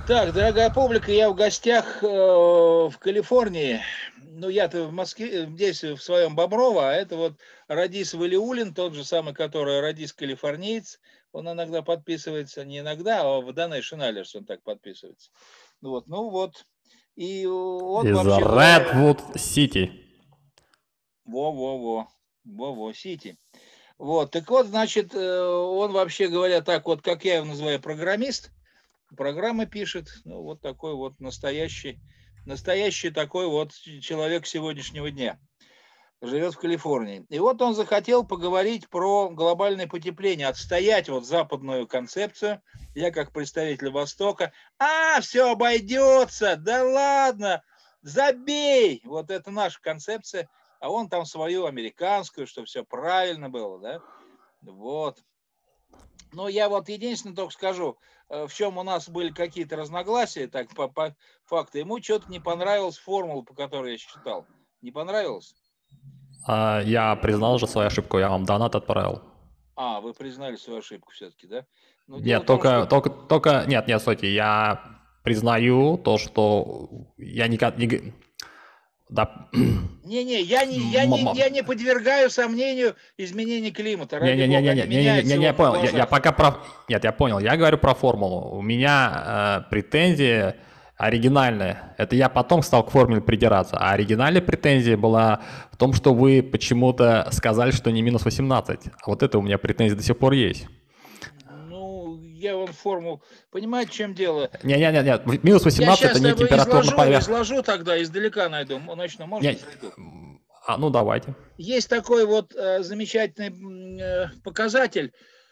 Так, дорогая публика, я в гостях в Калифорнии. Ну, я-то в Москве, здесь в своем Боброво, а это вот Радис Валиуллин, тот же самый, который Радис Калифорниец. Он иногда подписывается, не иногда, а в Donation Alerts он так подписывается. Ну вот. И он Из вообще говоря, Redwood City. во-во-во, Сити. Вот, так вот, значит, он вообще говоря так вот, как я его называю, программист, программы пишет, ну, вот такой вот настоящий такой вот человек сегодняшнего дня. Живет в Калифорнии. И вот он захотел поговорить про глобальное потепление, отстоять вот западную концепцию. Я как представитель Востока. Все обойдется, да ладно, забей. Вот это наша концепция. А он там свою американскую, что все правильно было, да? Вот. Но я вот единственное только скажу, в чем у нас были какие-то разногласия, так по факту. Ему что-то не понравилась формула, по которой я считал. Не понравилось? Я признал же свою ошибку, я вам донат отправил. Вы признали свою ошибку все-таки, да? Но дело Нет, в том, что... нет, стойте, я признаю то, что я никак не... Да, Не-не, я не подвергаю сомнению изменения климата, ради бога. Они меняются, не-не-не-не-не-не-не, он на понял, я глазах. пока про... Нет, я понял, я говорю про формулу. У меня претензия оригинальная. Это я потом стал к формуле придираться. А оригинальная претензия была в том, что вы почему-то сказали, что не минус 18. А вот это у меня претензия до сих пор есть. Ну, я вам формул... Понимаете, в чем дело? Не, минус Я 18 это сейчас не температурная поверхность. изложу тогда, издалека найду. Начну, можно Не, зайду? ну давайте. Есть такой вот замечательный показатель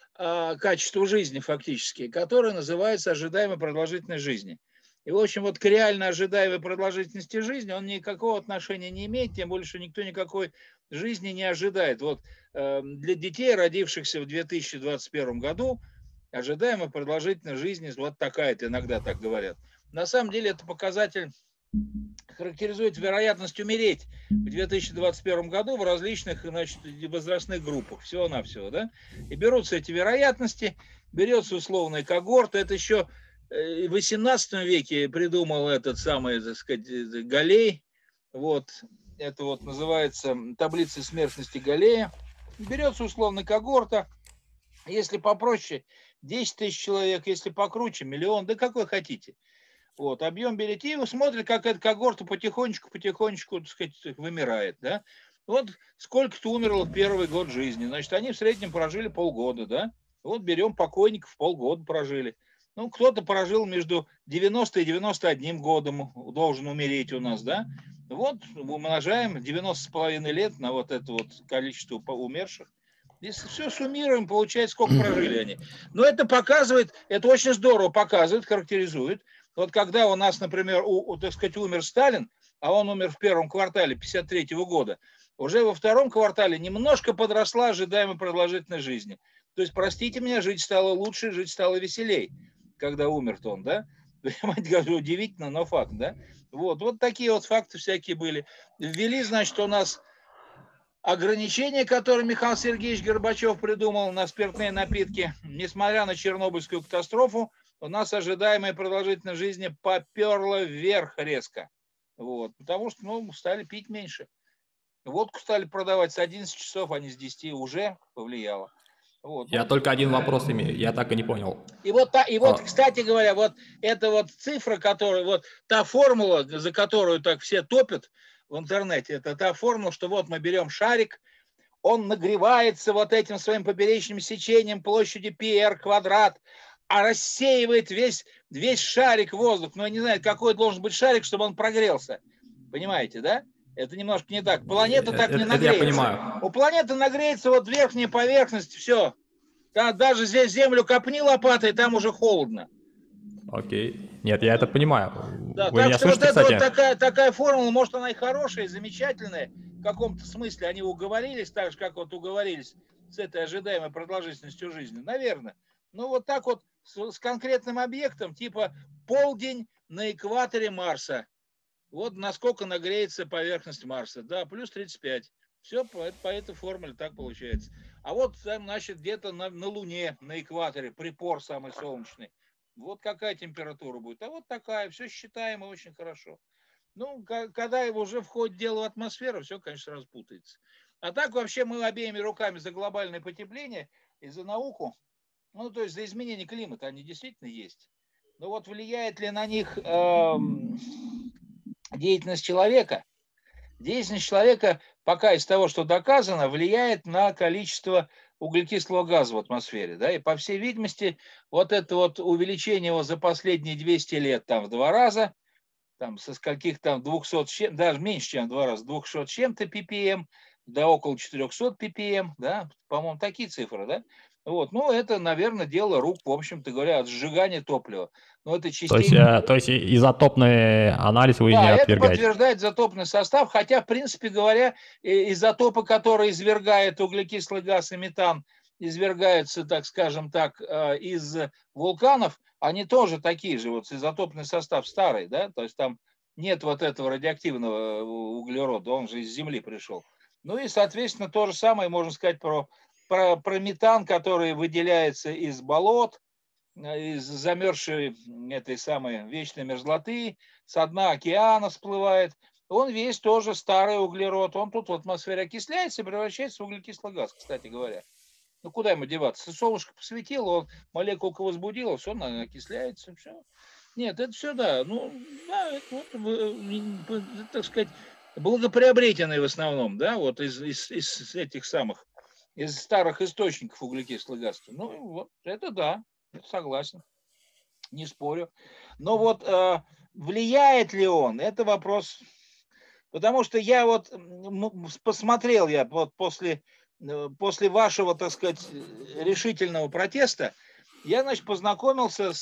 качества жизни фактически, который называется ожидаемой продолжительность жизни. И, в общем, вот к реально ожидаемой продолжительности жизни он никакого отношения не имеет, тем более, что никто никакой жизни не ожидает. Вот для детей, родившихся в 2021 году, ожидаемая продолжительность жизни вот такая-то, иногда так говорят. На самом деле это показатель характеризует вероятность умереть в 2021 году в различных, значит, возрастных группах, всего-навсего, да, и берутся эти вероятности, берется условная когорта, это еще в 18 веке придумал этот самый, так сказать, Галлей, вот, это вот называется таблица смертности Галлея, берется условная когорта, если попроще, 10 тысяч человек, если покруче, миллион, да какой хотите. Вот, объем бюллетеней, смотрит, как эта когорта потихонечку, так сказать, вымирает, да. Вот сколько-то умерло в первый год жизни, значит, они в среднем прожили полгода, да. Вот берем покойников, полгода прожили. Ну, кто-то прожил между 90 и 91 годом, должен умереть у нас, да. Вот умножаем 90,5 лет на вот это вот количество умерших. Если все суммируем, получается, сколько прожили они. Но это показывает, это очень здорово показывает, характеризует. Вот когда у нас, например, так сказать, умер Сталин, а он умер в первом квартале 1953 года, уже во втором квартале немножко подросла ожидаемая продолжительность жизни. То есть, простите меня, жить стало лучше, жить стало веселей, когда умер-то он, да? Понимаете, удивительно, но факт, да? Вот такие вот факты всякие были. Ввели, значит, у нас ограничения, которые Михаил Сергеевич Горбачев придумал на спиртные напитки, несмотря на Чернобыльскую катастрофу, у нас ожидаемая продолжительность жизни поперла вверх резко. Вот, потому что стали пить меньше. Водку стали продавать с 11 часов, а не с 10, уже повлияло. Я только один вопрос имею, я так и не понял. И вот, кстати говоря, вот эта вот цифра, которая, вот та формула, за которую так все топят в интернете, это та формула, что вот мы берем шарик, он нагревается вот этим своим поперечным сечением площади πr квадрат, а рассеивает весь шарик воздух. Но не знаю, какой должен быть шарик, чтобы он прогрелся. Понимаете, да? Это немножко не так. Планета так не Это я нагреется. понимаю. У планеты нагреется вот верхняя поверхность, все. Да, даже здесь землю копни лопатой, там уже холодно. Окей. Нет, я это понимаю. Да, Вы так меня что вот слышите, это вот кстати? такая формула, может, она и хорошая, и замечательная. В каком-то смысле они уговорились, так же, как вот уговорились с этой ожидаемой продолжительностью жизни. Наверное. Ну, вот так вот с конкретным объектом, типа полдень на экваторе Марса. Вот насколько нагреется поверхность Марса. Да, плюс 35. Все по этой формуле так получается. А вот там, значит, где-то на Луне, на экваторе, припор самый солнечный. Вот какая температура будет, а вот такая, все считаемо очень хорошо. Ну, когда уже входит дело в атмосферу, все, конечно, распутается. А так вообще мы обеими руками за глобальное потепление и за науку, ну, то есть за изменение климата, они действительно есть. Но вот влияет ли на них деятельность человека? Деятельность человека, пока из того, что доказано, влияет на количество углекислого газа в атмосфере. Да? И по всей видимости, вот это вот увеличение его за последние 200 лет там в 2 раза, там со скольких там 200 с чем, даже меньше, чем в 2 раза, 200 с чем-то ppm до около 400 ppm, да, по-моему, такие цифры, да. Вот, ну, это, наверное, дело рук, в общем-то говоря, от сжигания топлива. Но это частенько... То есть изотопный анализ вы не Да, это отвергаете? подтверждает изотопный состав, хотя, в принципе говоря, изотопы, которые извергают углекислый газ и метан, извергаются, так скажем так, из вулканов, они тоже такие же, вот изотопный состав старый, да, то есть там нет вот этого радиоактивного углерода, он же из Земли пришел. Ну и, соответственно, то же самое можно сказать про метан, который выделяется из болот, из замерзшей этой самой вечной мерзлоты, со дна океана всплывает. Он весь тоже старый углерод. Он тут в атмосфере окисляется и превращается в углекислый газ, кстати говоря. Ну, куда ему деваться? Солнышко посветило, он молекулка возбудилась, он окисляется, все. Нет, это все, да. Ну, да, это вот, так сказать, благоприобретенные в основном, да, вот из этих самых, из старых источников углекислого газа. Ну, вот, это да, согласен, не спорю. Но вот влияет ли он, это вопрос. Потому что я вот посмотрел, я вот после вашего, так сказать, решительного протеста, я, значит, познакомился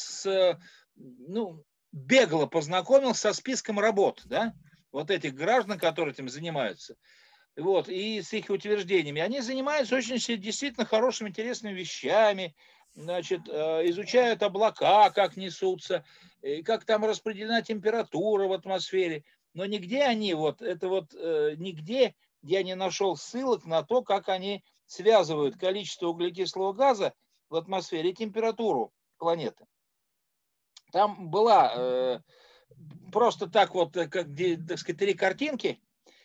ну, бегло познакомился со списком работ, да, вот этих граждан, которые этим занимаются, вот, и с их утверждениями. Они занимаются очень действительно хорошими, интересными вещами, значит, изучают облака, как несутся, как там распределена температура в атмосфере, но нигде они, вот, это вот, нигде я не нашел ссылок на то, как они связывают количество углекислого газа в атмосфере и температуру планеты. Там была просто так вот, как, так сказать, три картинки,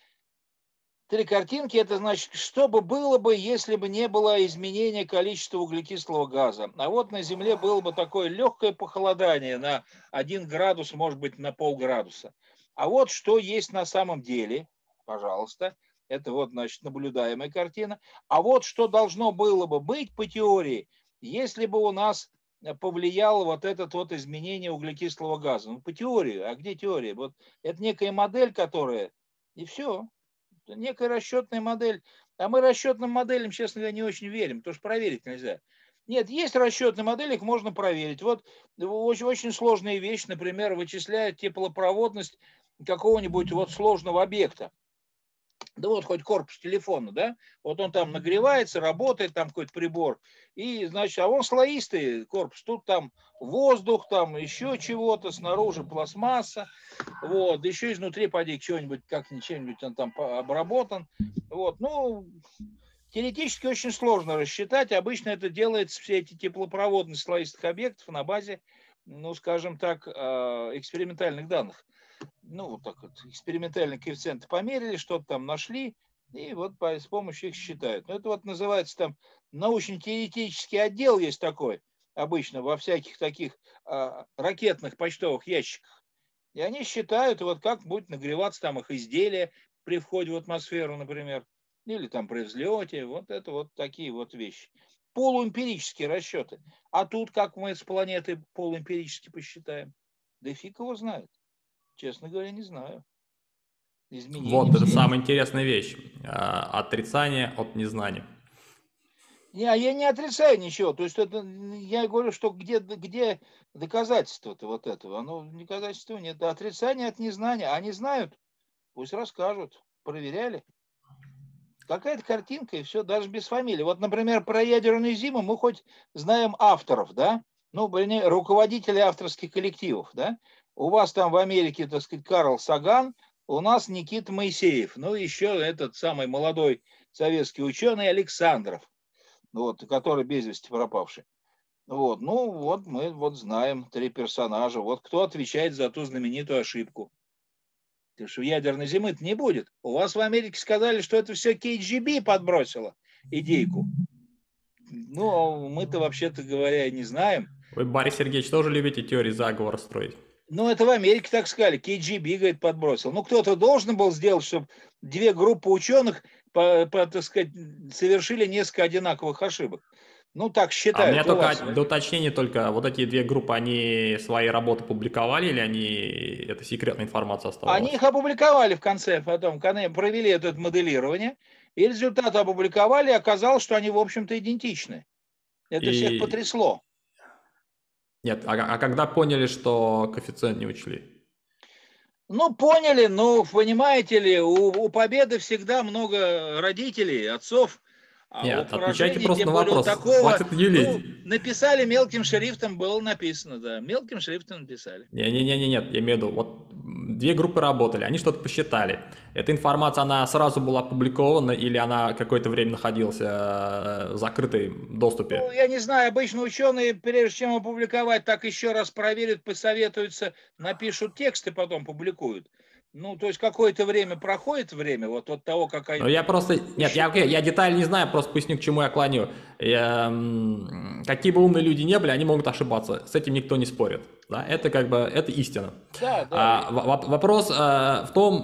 это значит, что бы было бы, если бы не было изменения количества углекислого газа. А вот на Земле было бы такое легкое похолодание на 1 градус, может быть, на полградуса. А вот что есть на самом деле, пожалуйста, это вот, значит, наблюдаемая картина. А вот что должно было бы быть по теории, если бы у нас повлияло вот это вот изменение углекислого газа. Ну, по теории. А где теория? Вот это некая модель, которая... И все. Некая расчетная модель. А мы расчетным моделям, честно говоря, не очень верим, потому что проверить нельзя. Нет, есть расчетные модели, их можно проверить. Вот очень, очень сложная вещь, например, вычисляет теплопроводность какого-нибудь вот сложного объекта. Да вот хоть корпус телефона, да, вот он там нагревается, работает, там какой-то прибор, и, значит, а он слоистый корпус, тут там воздух, там еще чего-то, снаружи пластмасса, вот, еще изнутри поди что-нибудь, как ничем-нибудь он там обработан, вот, ну, теоретически очень сложно рассчитать, обычно это делается, все эти теплопроводные слоистых объектов на базе, ну, скажем так, экспериментальных данных. Ну, вот так вот, экспериментальные коэффициенты померили, что-то там нашли, и вот с помощью их считают. Но это вот называется там научно-теоретический отдел есть такой, обычно во всяких таких ракетных почтовых ящиках. И они считают, вот как будет нагреваться там их изделие при входе в атмосферу, например, или там при взлете. Вот это вот такие вот вещи. Полуэмпирические расчеты. А тут как мы с планеты полуэмпирически посчитаем? Да фиг его знает. Честно говоря, не знаю. Изменения Вот, это все. самая интересная вещь. Отрицание от незнания. Я не отрицаю ничего. То есть это, я говорю, что где доказательства-то вот этого? Оно доказательства нет. Отрицание от незнания. Они знают, пусть расскажут. Проверяли. Какая-то картинка и все, даже без фамилии. Вот, например, про ядерную зиму мы хоть знаем авторов, да? Ну, вернее, руководителей авторских коллективов, да? У вас там в Америке, так сказать, Карл Саган, у нас Никита Моисеев, ну, еще этот самый молодой советский ученый Александров, вот, который без вести пропавший. Вот, ну вот мы вот знаем 3 персонажа. Вот кто отвечает за ту знаменитую ошибку. Потому что ядерной зимы-то не будет. У вас в Америке сказали, что это все КГБ подбросило идейку. Ну, а мы-то вообще-то говоря не знаем. Вы, Борис Сергеевич, тоже любите теории заговора строить? Ну, это в Америке так сказали. КГБ, говорит, подбросил. Ну, кто-то должен был сделать, чтобы 2 группы ученых, так сказать, совершили несколько одинаковых ошибок. Ну, так А у меня считают у только вас. для уточнения только вот эти 2 группы, они свои работы публиковали или это секретная информация Они оставалась? их опубликовали в конце, потом, когда они провели это моделирование, и результаты опубликовали, и оказалось, что они, в общем-то, идентичны. Это всех И потрясло. нет, а когда поняли, что коэффициент не учли? Ну, поняли, ну, понимаете ли, у победы всегда много родителей, отцов, а у Нет, отвечайте поражения, просто тем на более у вопрос. такого, Хватит ну, юлить. написали мелким шрифтом, было написано, да, мелким шрифтом написали. Не-не-не, нет, я имею в виду, вот 2 группы работали, они что-то посчитали. Эта информация, она сразу была опубликована или она какое-то время находилась в закрытом Ну, доступе? я не знаю, обычно ученые, прежде чем опубликовать, так еще раз проверят, посоветуются, напишут текст и потом публикуют. Ну, то есть какое-то время проходит время, вот от того, как Ну, они я просто... Нет, я посчитали. детали не знаю, просто поясню, к чему я клоню. Какие бы умные люди не были, они могут ошибаться. С этим никто не спорит. Да? Это как бы, это истина. Да, да. Вопрос в том,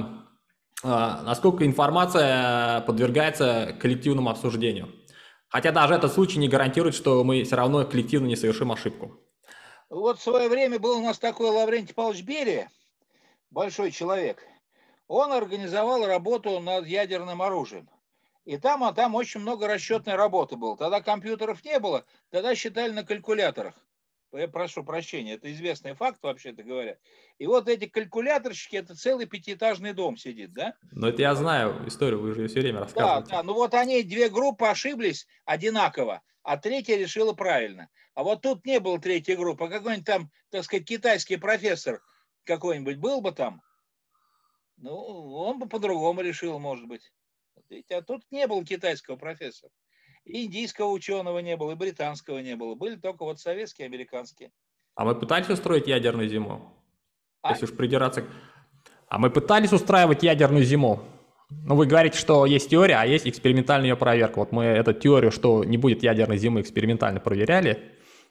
насколько информация подвергается коллективному обсуждению. Хотя даже этот случай не гарантирует, что мы все равно коллективно не совершим ошибку. Вот в свое время был у нас такой Лаврентий Павлович Берия, большой человек. Он организовал работу над ядерным оружием. И там очень много расчетной работы было. Тогда компьютеров не было, тогда считали на калькуляторах. Я прошу прощения, это известный факт, вообще-то говоря. И вот эти калькуляторщики, это целый пятиэтажный дом сидит, да? Но это я знаю историю, вы же ее все время Да, рассказываете. да, ну вот они, 2 группы ошиблись одинаково, а третья решила правильно. А вот тут не было третьей группы, а какой-нибудь там, так сказать, китайский профессор какой-нибудь был бы там, ну, он бы по-другому решил, может быть. Вот видите, а тут не было китайского профессора. И индийского ученого не было, и британского не было. Были только вот советские, американские. А мы пытались устроить ядерную зиму? А? Если уж придираться... А мы пытались устраивать ядерную зиму. Ну, вы говорите, что есть теория, а есть экспериментальная ее проверка. Вот мы эту теорию, что не будет ядерной зимы, экспериментально проверяли.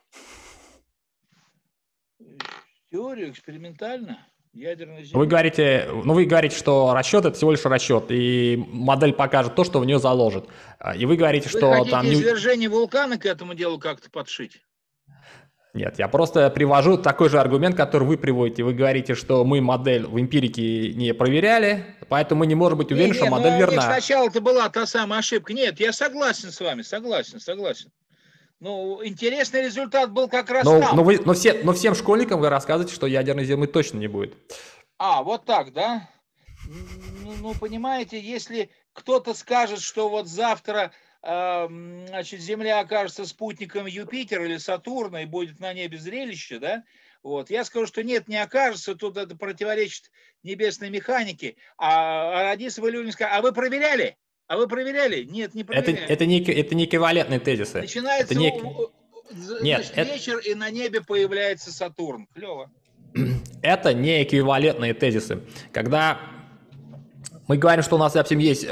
Теорию экспериментально. Ядерной Вы зимы. говорите, вы говорите, что расчет это всего лишь расчет, и модель покажет то, что в нее заложит. И вы говорите, Вы что там хотите не... извержение вулкана к этому делу как-то подшить? Нет, я просто привожу такой же аргумент, который вы приводите. Вы говорите, что мы модель в эмпирике не проверяли, поэтому мы не можем быть уверены, что Не, модель ну у них верна. сначала-то была та самая ошибка. Нет, я согласен с вами, согласен. Ну, интересный результат был как раз там. Но всем школьникам вы рассказываете, что ядерной зимы точно не будет. А, вот так, да? Ну, понимаете, если кто-то скажет, что вот завтра, значит, Земля окажется спутником Юпитера или Сатурна и будет на небе зрелище, да, вот, я скажу, что нет, не окажется, тут это противоречит небесной механике, а Радисов и Люлин скажут, а вы проверяли? А вы проверяли? Нет, не проверяли. Это не эквивалентные тезисы. Это Начинается, не... Нет, значит, вечер, и на небе появляется Сатурн. Клево. это не эквивалентные тезисы. Когда мы говорим, что у нас, допустим, есть...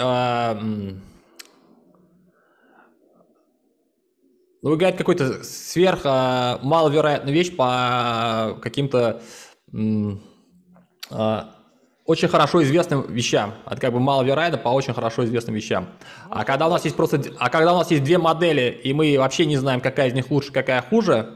Ну, вы говорите, какой-то маловероятную вещь по каким-то очень хорошо известным вещам. Это как бы маловероятно по очень хорошо известным вещам. Ну, Когда у нас есть 2 модели, и мы вообще не знаем, какая из них лучше, какая хуже,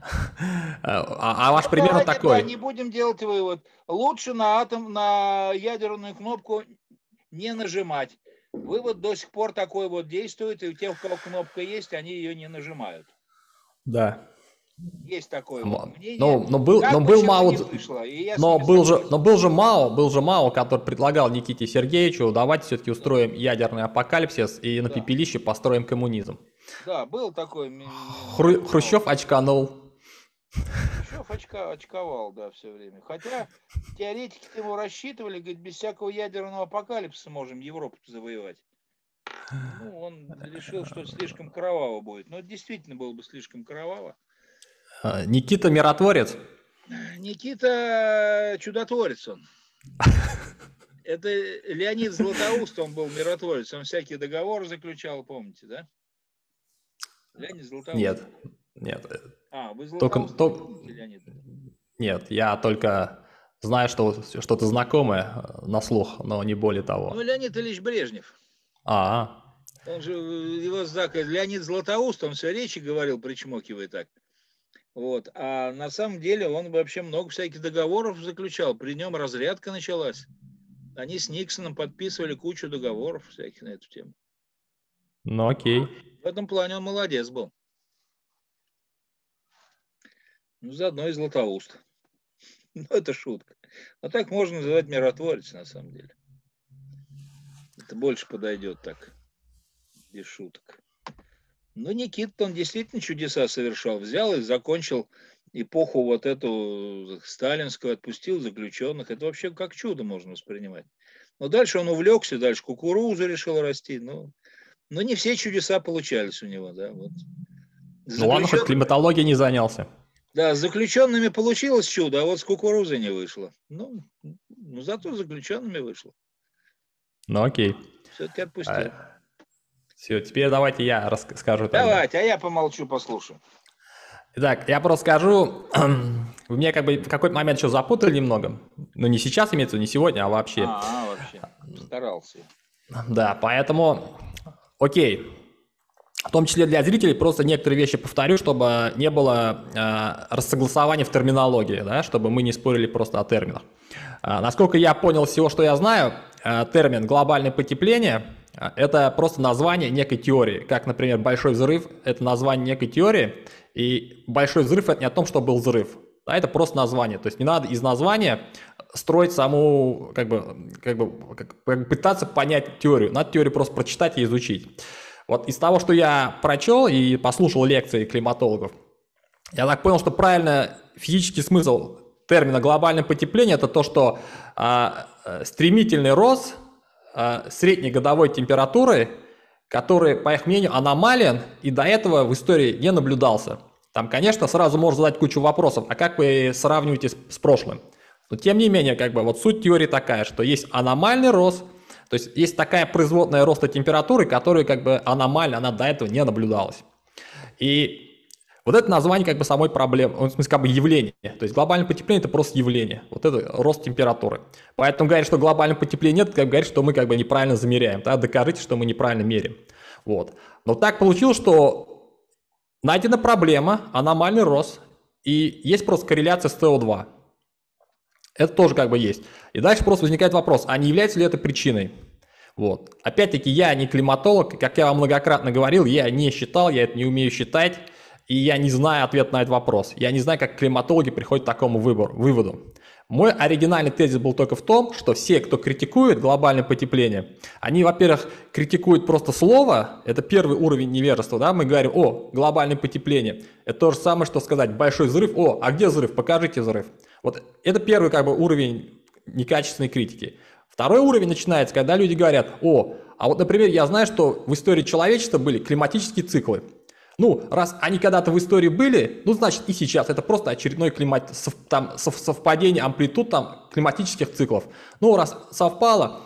ваш пример вот давайте, да, такой. не будем делать вывод. Лучше на ядерную кнопку не нажимать. Вывод до сих пор такой вот действует, и у тех, у кого кнопка есть, они ее не нажимают. Да. Есть такое вот мнение. Но был почему Мао, не вышло, и я с но ними был согласен. же Мао, который предлагал Никите Сергеевичу, давайте все-таки устроим ядерный апокалипсис и на Да. пепелище построим коммунизм. Да, был такой. Хрущев очканул. Хрущев очковал, да, все время. Хотя теоретики его рассчитывали, говорит, без всякого ядерного апокалипсиса можем Европу завоевать. Ну, он решил, что слишком кроваво будет. Но это действительно было бы слишком кроваво. Никита Миротворец? Никита Чудотворец он. Это Леонид Златоуст, он был миротворец. Он всякие договоры заключал, помните, да? Леонид Златоуст. Нет, нет. Вы Златоуст не помните, Леонид? Нет, я только знаю, что что-то знакомое на слух, но не более того. Ну, Леонид Ильич Брежнев. Он же, его Леонид Златоуст, он все речи говорил, причмокивая так. Вот. А на самом деле он вообще много всяких договоров заключал. При нем разрядка началась. Они с Никсоном подписывали кучу договоров всяких на эту тему. Ну, окей. В этом плане он молодец был. Ну, заодно и Златоуст. Ну, это шутка. А так можно называть миротворец, на самом деле. Это больше подойдет так, без шуток. Но Никита, он действительно чудеса совершал. Взял и закончил эпоху вот эту сталинскую, отпустил заключенных. Это вообще как чудо можно воспринимать. Но дальше он увлекся, дальше кукурузу решил расти. Но не все чудеса получались у него. Да, вот. Ну ладно, хоть климатологией не занялся. Да, с заключенными получилось чудо, а вот с кукурузой не вышло. Ну зато с заключенными вышло. Ну окей. Все-таки отпустил. Все, теперь давайте я расскажу. Давайте, а я помолчу, послушаю. Итак, я просто скажу, вы меня как бы в какой-то момент еще запутали немного. Ну, не сейчас имеется, не сегодня, а вообще. Вообще. Старался. Да, поэтому, окей. В том числе для зрителей просто некоторые вещи повторю, чтобы не было рассогласования в терминологии, да, чтобы мы не спорили просто о терминах. Насколько я понял всего, что я знаю, термин «глобальное потепление» – это просто название некой теории. Как, например, «большой взрыв» – это название некой теории, и «большой взрыв» – это не о том, что был взрыв. Да, это просто название. То есть не надо из названия строить саму, как бы пытаться понять теорию. Надо теорию просто прочитать и изучить. Вот из того, что я прочел и послушал лекции климатологов, я так понял, что правильно физический смысл термина «глобальное потепление» – это то, что стремительный рост средней годовой температуры, который, по их мнению, аномален и до этого в истории не наблюдался. Там, конечно, сразу можно задать кучу вопросов, а как вы сравниваете с прошлым? Но тем не менее, как бы вот суть теории такая, что есть аномальный рост, то есть есть такая производная роста температуры, которая как бы аномальна, она до этого не наблюдалась. И вот это название как бы самой проблемы, в смысле как бы явление. То есть глобальное потепление – это просто явление. Вот это рост температуры. Поэтому говорить, что глобального потепления нет, как говорить, что мы как бы неправильно замеряем. Да? Докажите, что мы неправильно меряем. Вот. Но так получилось, что найдена проблема, аномальный рост, и есть просто корреляция с СО2. Это тоже как бы есть. И дальше просто возникает вопрос, а не является ли это причиной? Вот. Опять-таки, я не климатолог, как я вам многократно говорил, я не считал, я это не умею считать, и я не знаю ответ на этот вопрос. Я не знаю, как климатологи приходят к такому выводу. Мой оригинальный тезис был только в том, что все, кто критикует глобальное потепление, они, во-первых, критикуют просто слово, это первый уровень невежества, да, мы говорим, глобальное потепление, это то же самое, что сказать большой взрыв, а где взрыв, покажите взрыв. Вот это первый как бы уровень некачественной критики. Второй уровень начинается, когда люди говорят, а вот, например, я знаю, что в истории человечества были климатические циклы. Ну, раз они когда-то в истории были, значит и сейчас. Это просто очередное совпадение амплитуд климатических циклов. Ну, раз совпало,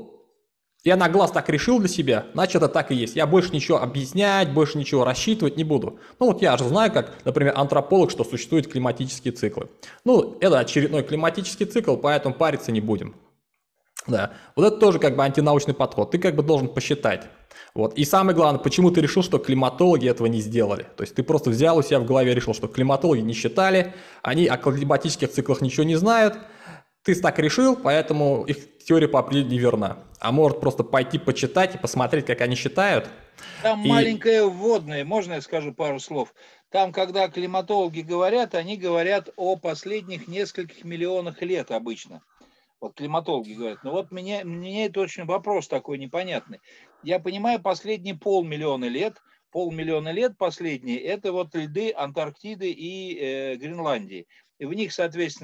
я на глаз так решил для себя, значит это так и есть. Я больше ничего объяснять, больше ничего рассчитывать не буду. Я же знаю, как, например, антрополог, что существуют климатические циклы. Это очередной климатический цикл, поэтому париться не будем. Да, вот это тоже как бы антинаучный подход. Ты как бы должен посчитать. Вот. И самое главное, почему ты решил, что климатологи этого не сделали? То есть ты просто взял у себя в голове, решил, что климатологи не считали, они о климатических циклах ничего не знают. Ты так решил, поэтому их теория по определению не верна. А может просто пойти почитать и посмотреть, как они считают. Там маленькое вводное, можно я скажу пару слов? Там, когда климатологи говорят, они говорят о последних нескольких миллионах лет обычно. Вот климатологи говорят. Но вот мне это очень вопрос такой непонятный. Я понимаю, последние полмиллиона лет последние, это вот льды Антарктиды и Гренландии. И в них, соответственно,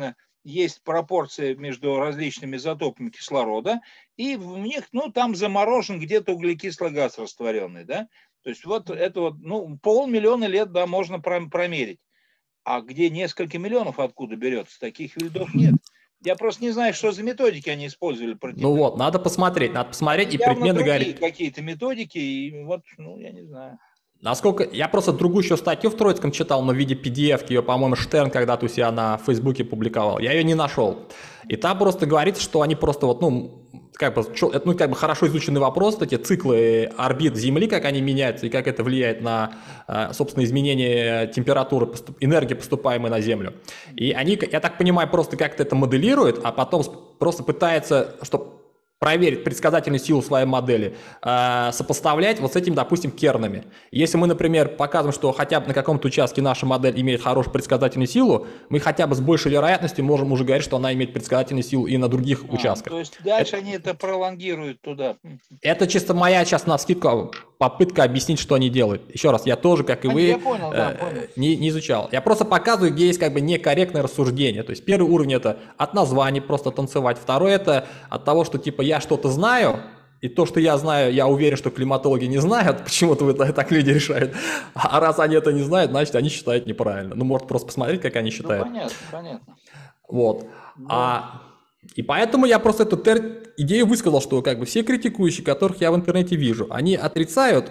есть пропорция между различными изотопами кислорода, и в них, ну, там заморожен где-то углекислый газ растворенный, да. То есть вот это вот, ну, 500 000 лет, да, можно промерить. А где несколько миллионов откуда берется, таких льдов нет. Я просто не знаю, что за методики они использовали. Ну вот, надо посмотреть и явно примерно другие говорить. какие-то методики, и вот, ну, я не знаю. Насколько... Я просто другую еще статью в Троицком читал, но в виде PDF-ки, ее, по-моему, Штерн когда-то у себя на Фейсбуке публиковал. Я ее не нашел. И там просто говорится, что они просто вот, ну, как бы хорошо изученный вопрос, эти циклы орбит Земли, как они меняются и как это влияет на, собственно, изменение температуры, энергии, поступаемой на Землю. И они, я так понимаю, просто как-то это моделируют, а потом просто пытаются, чтобы проверить предсказательную силу своей модели, сопоставлять вот с этим, допустим, кернами. Если мы, например, показываем, что хотя бы на каком-то участке наша модель имеет хорошую предсказательную силу, мы хотя бы с большей вероятностью можем уже говорить, что она имеет предсказательную силу и на других участках. То есть дальше они это пролонгируют туда. Это чисто моя сейчас навскидку попытка объяснить, что они делают. Еще раз, я тоже, как и вы, я понял, понял. Не изучал. Я просто показываю, где есть как бы некорректное рассуждение. То есть первый уровень это от названий просто танцевать. Второй это от того, что типа я что-то знаю, и то, что я знаю, я уверен, что климатологи не знают, почему-то так люди решают. А раз они это не знают, значит, они считают неправильно. Ну, может, просто посмотреть, как они считают. Ну, понятно. Вот. Да. И поэтому я просто эту идею высказал, что как бы все критикующие, которых я в интернете вижу, они отрицают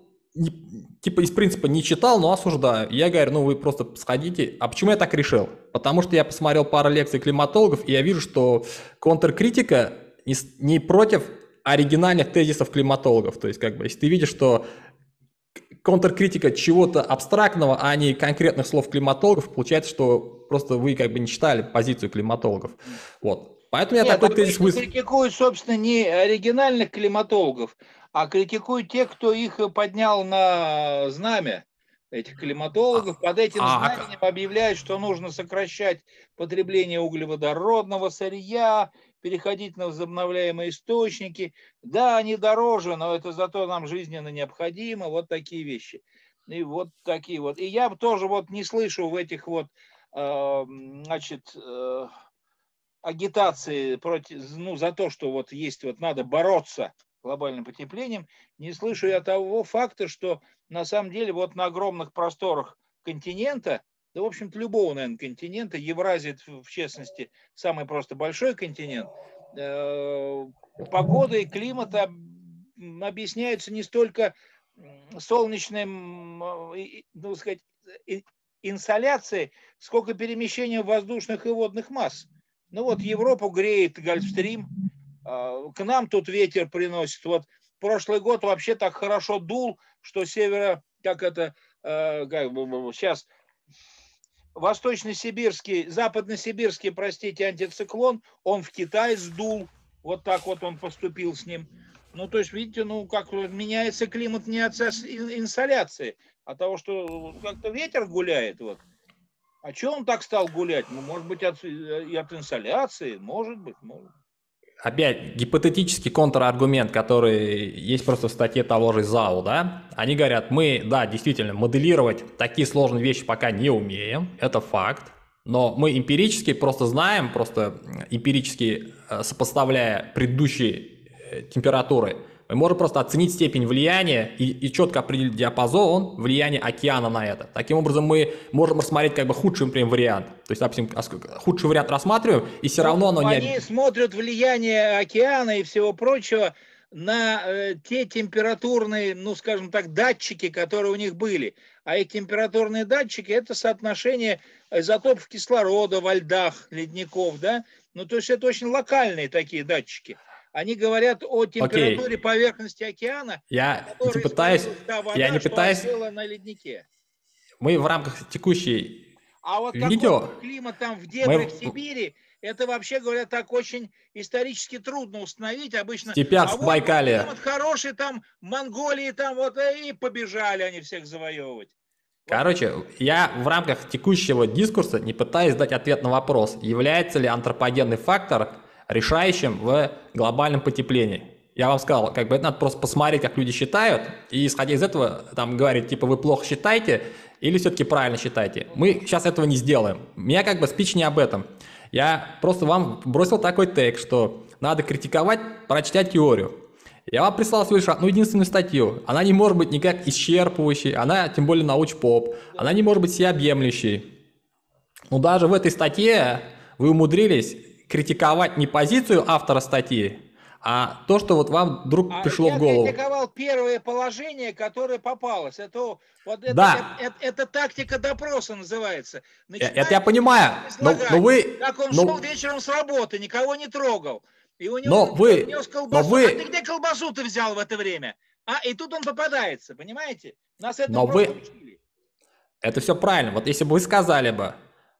типа из принципа не читал, но осуждаю. Я говорю, ну вы просто сходите. А почему я так решил? Потому что я посмотрел пару лекций климатологов, и я вижу, что контркритика не против оригинальных тезисов климатологов. То есть как бы если ты видишь, что контркритика чего-то абстрактного, а не конкретных слов климатологов, получается, что просто вы как бы не читали позицию климатологов. Вот. Поэтому я такой тезис критикуют, собственно, не оригинальных климатологов, а критикуют тех, кто их поднял на знамя, этих климатологов. Под этим знаменем объявляют, что нужно сокращать потребление углеводородного сырья, переходить на возобновляемые источники. Да, они дороже, но это зато нам жизненно необходимо. Вот такие вещи. И вот такие вот. И я тоже вот не слышу в этих вот, агитации против, ну, за то, что вот есть, вот надо бороться с глобальным потеплением, не слышу я того факта, что на самом деле вот на огромных просторах континента, да, в общем-то, любого, наверное, континента, Евразия, в частности, самый просто большой континент, погода и климат объясняются не столько солнечным, ну, сказать, инсоляцией, сколько перемещением воздушных и водных масс. Ну вот Европу греет Гольфстрим, к нам тут ветер приносит. Вот прошлый год вообще так хорошо дул, что сейчас восточно-сибирский, западно-сибирский, простите, антициклон, он в Китай сдул, вот так вот он поступил с ним. Ну, то есть, видите, ну, как меняется климат не от инсоляции, а от того, что как-то ветер гуляет, вот. А что он так стал гулять? Ну, может быть, от инсоляции, может быть. Опять гипотетический контраргумент, который есть просто в статье того же ЗАУ, да? Они говорят, мы, да, действительно, моделировать такие сложные вещи пока не умеем, это факт, но мы эмпирически просто знаем, эмпирически сопоставляя предыдущие температуры, мы можем просто оценить степень влияния и четко определить диапазон влияния океана на это. Таким образом, мы можем рассмотреть как бы худший, например, вариант. То есть, допустим, худший вариант рассматриваем, и все равно оно не... Они смотрят влияние океана и всего прочего на те температурные, ну, скажем так, датчики, которые у них были. А эти температурные датчики – это соотношение изотопов кислорода во льдах, ледников, да? Ну, то есть, это очень локальные такие датчики. Они говорят о температуре поверхности океана, я не пытаюсь на леднике. Мы в рамках текущей вот видео... климат там в дебрях Сибири, это вообще, говорят, так очень исторически трудно установить. Обычно в Байкале. Климат хороший, там в Монголии, там вот и побежали они всех завоевывать. Короче, я в рамках текущего дискурса не пытаюсь дать ответ на вопрос, является ли антропогенный фактор решающим в глобальном потеплении. Я вам сказал, как бы это надо просто посмотреть, как люди считают, и исходя из этого там говорить, типа, вы плохо считаете или все-таки правильно считаете. Мы сейчас этого не сделаем. У меня как бы спич не об этом. Я просто вам бросил такой тег, что надо критиковать, прочтя теорию. Я вам прислал всего лишь одну единственную статью. Она не может быть никак исчерпывающей, она тем более научпоп, она не может быть всеобъемлющей. Но даже в этой статье вы умудрились критиковать не позицию автора статьи, а то, что вот вам вдруг пришло в голову. Я критиковал первое положение, которое попалось. Да. Это тактика допроса называется. Это я понимаю. Но вы... Как он шел вечером с работы, никого не трогал. И у него нес колбасу. Но вы... А ты где колбасу ты взял в это время? И тут он попадается, понимаете? Нас этому просто учили. Это все правильно. Вот если бы вы сказали бы,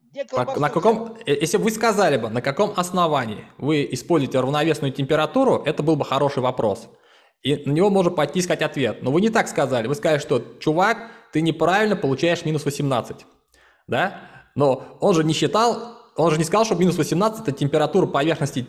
если бы вы сказали бы, на каком основании вы используете равновесную температуру, это был бы хороший вопрос. И на него можно пойти искать ответ. Но вы не так сказали. Вы сказали, что, чувак, ты неправильно получаешь минус 18. Да? Но он же не сказал, что минус 18 – это температура поверхности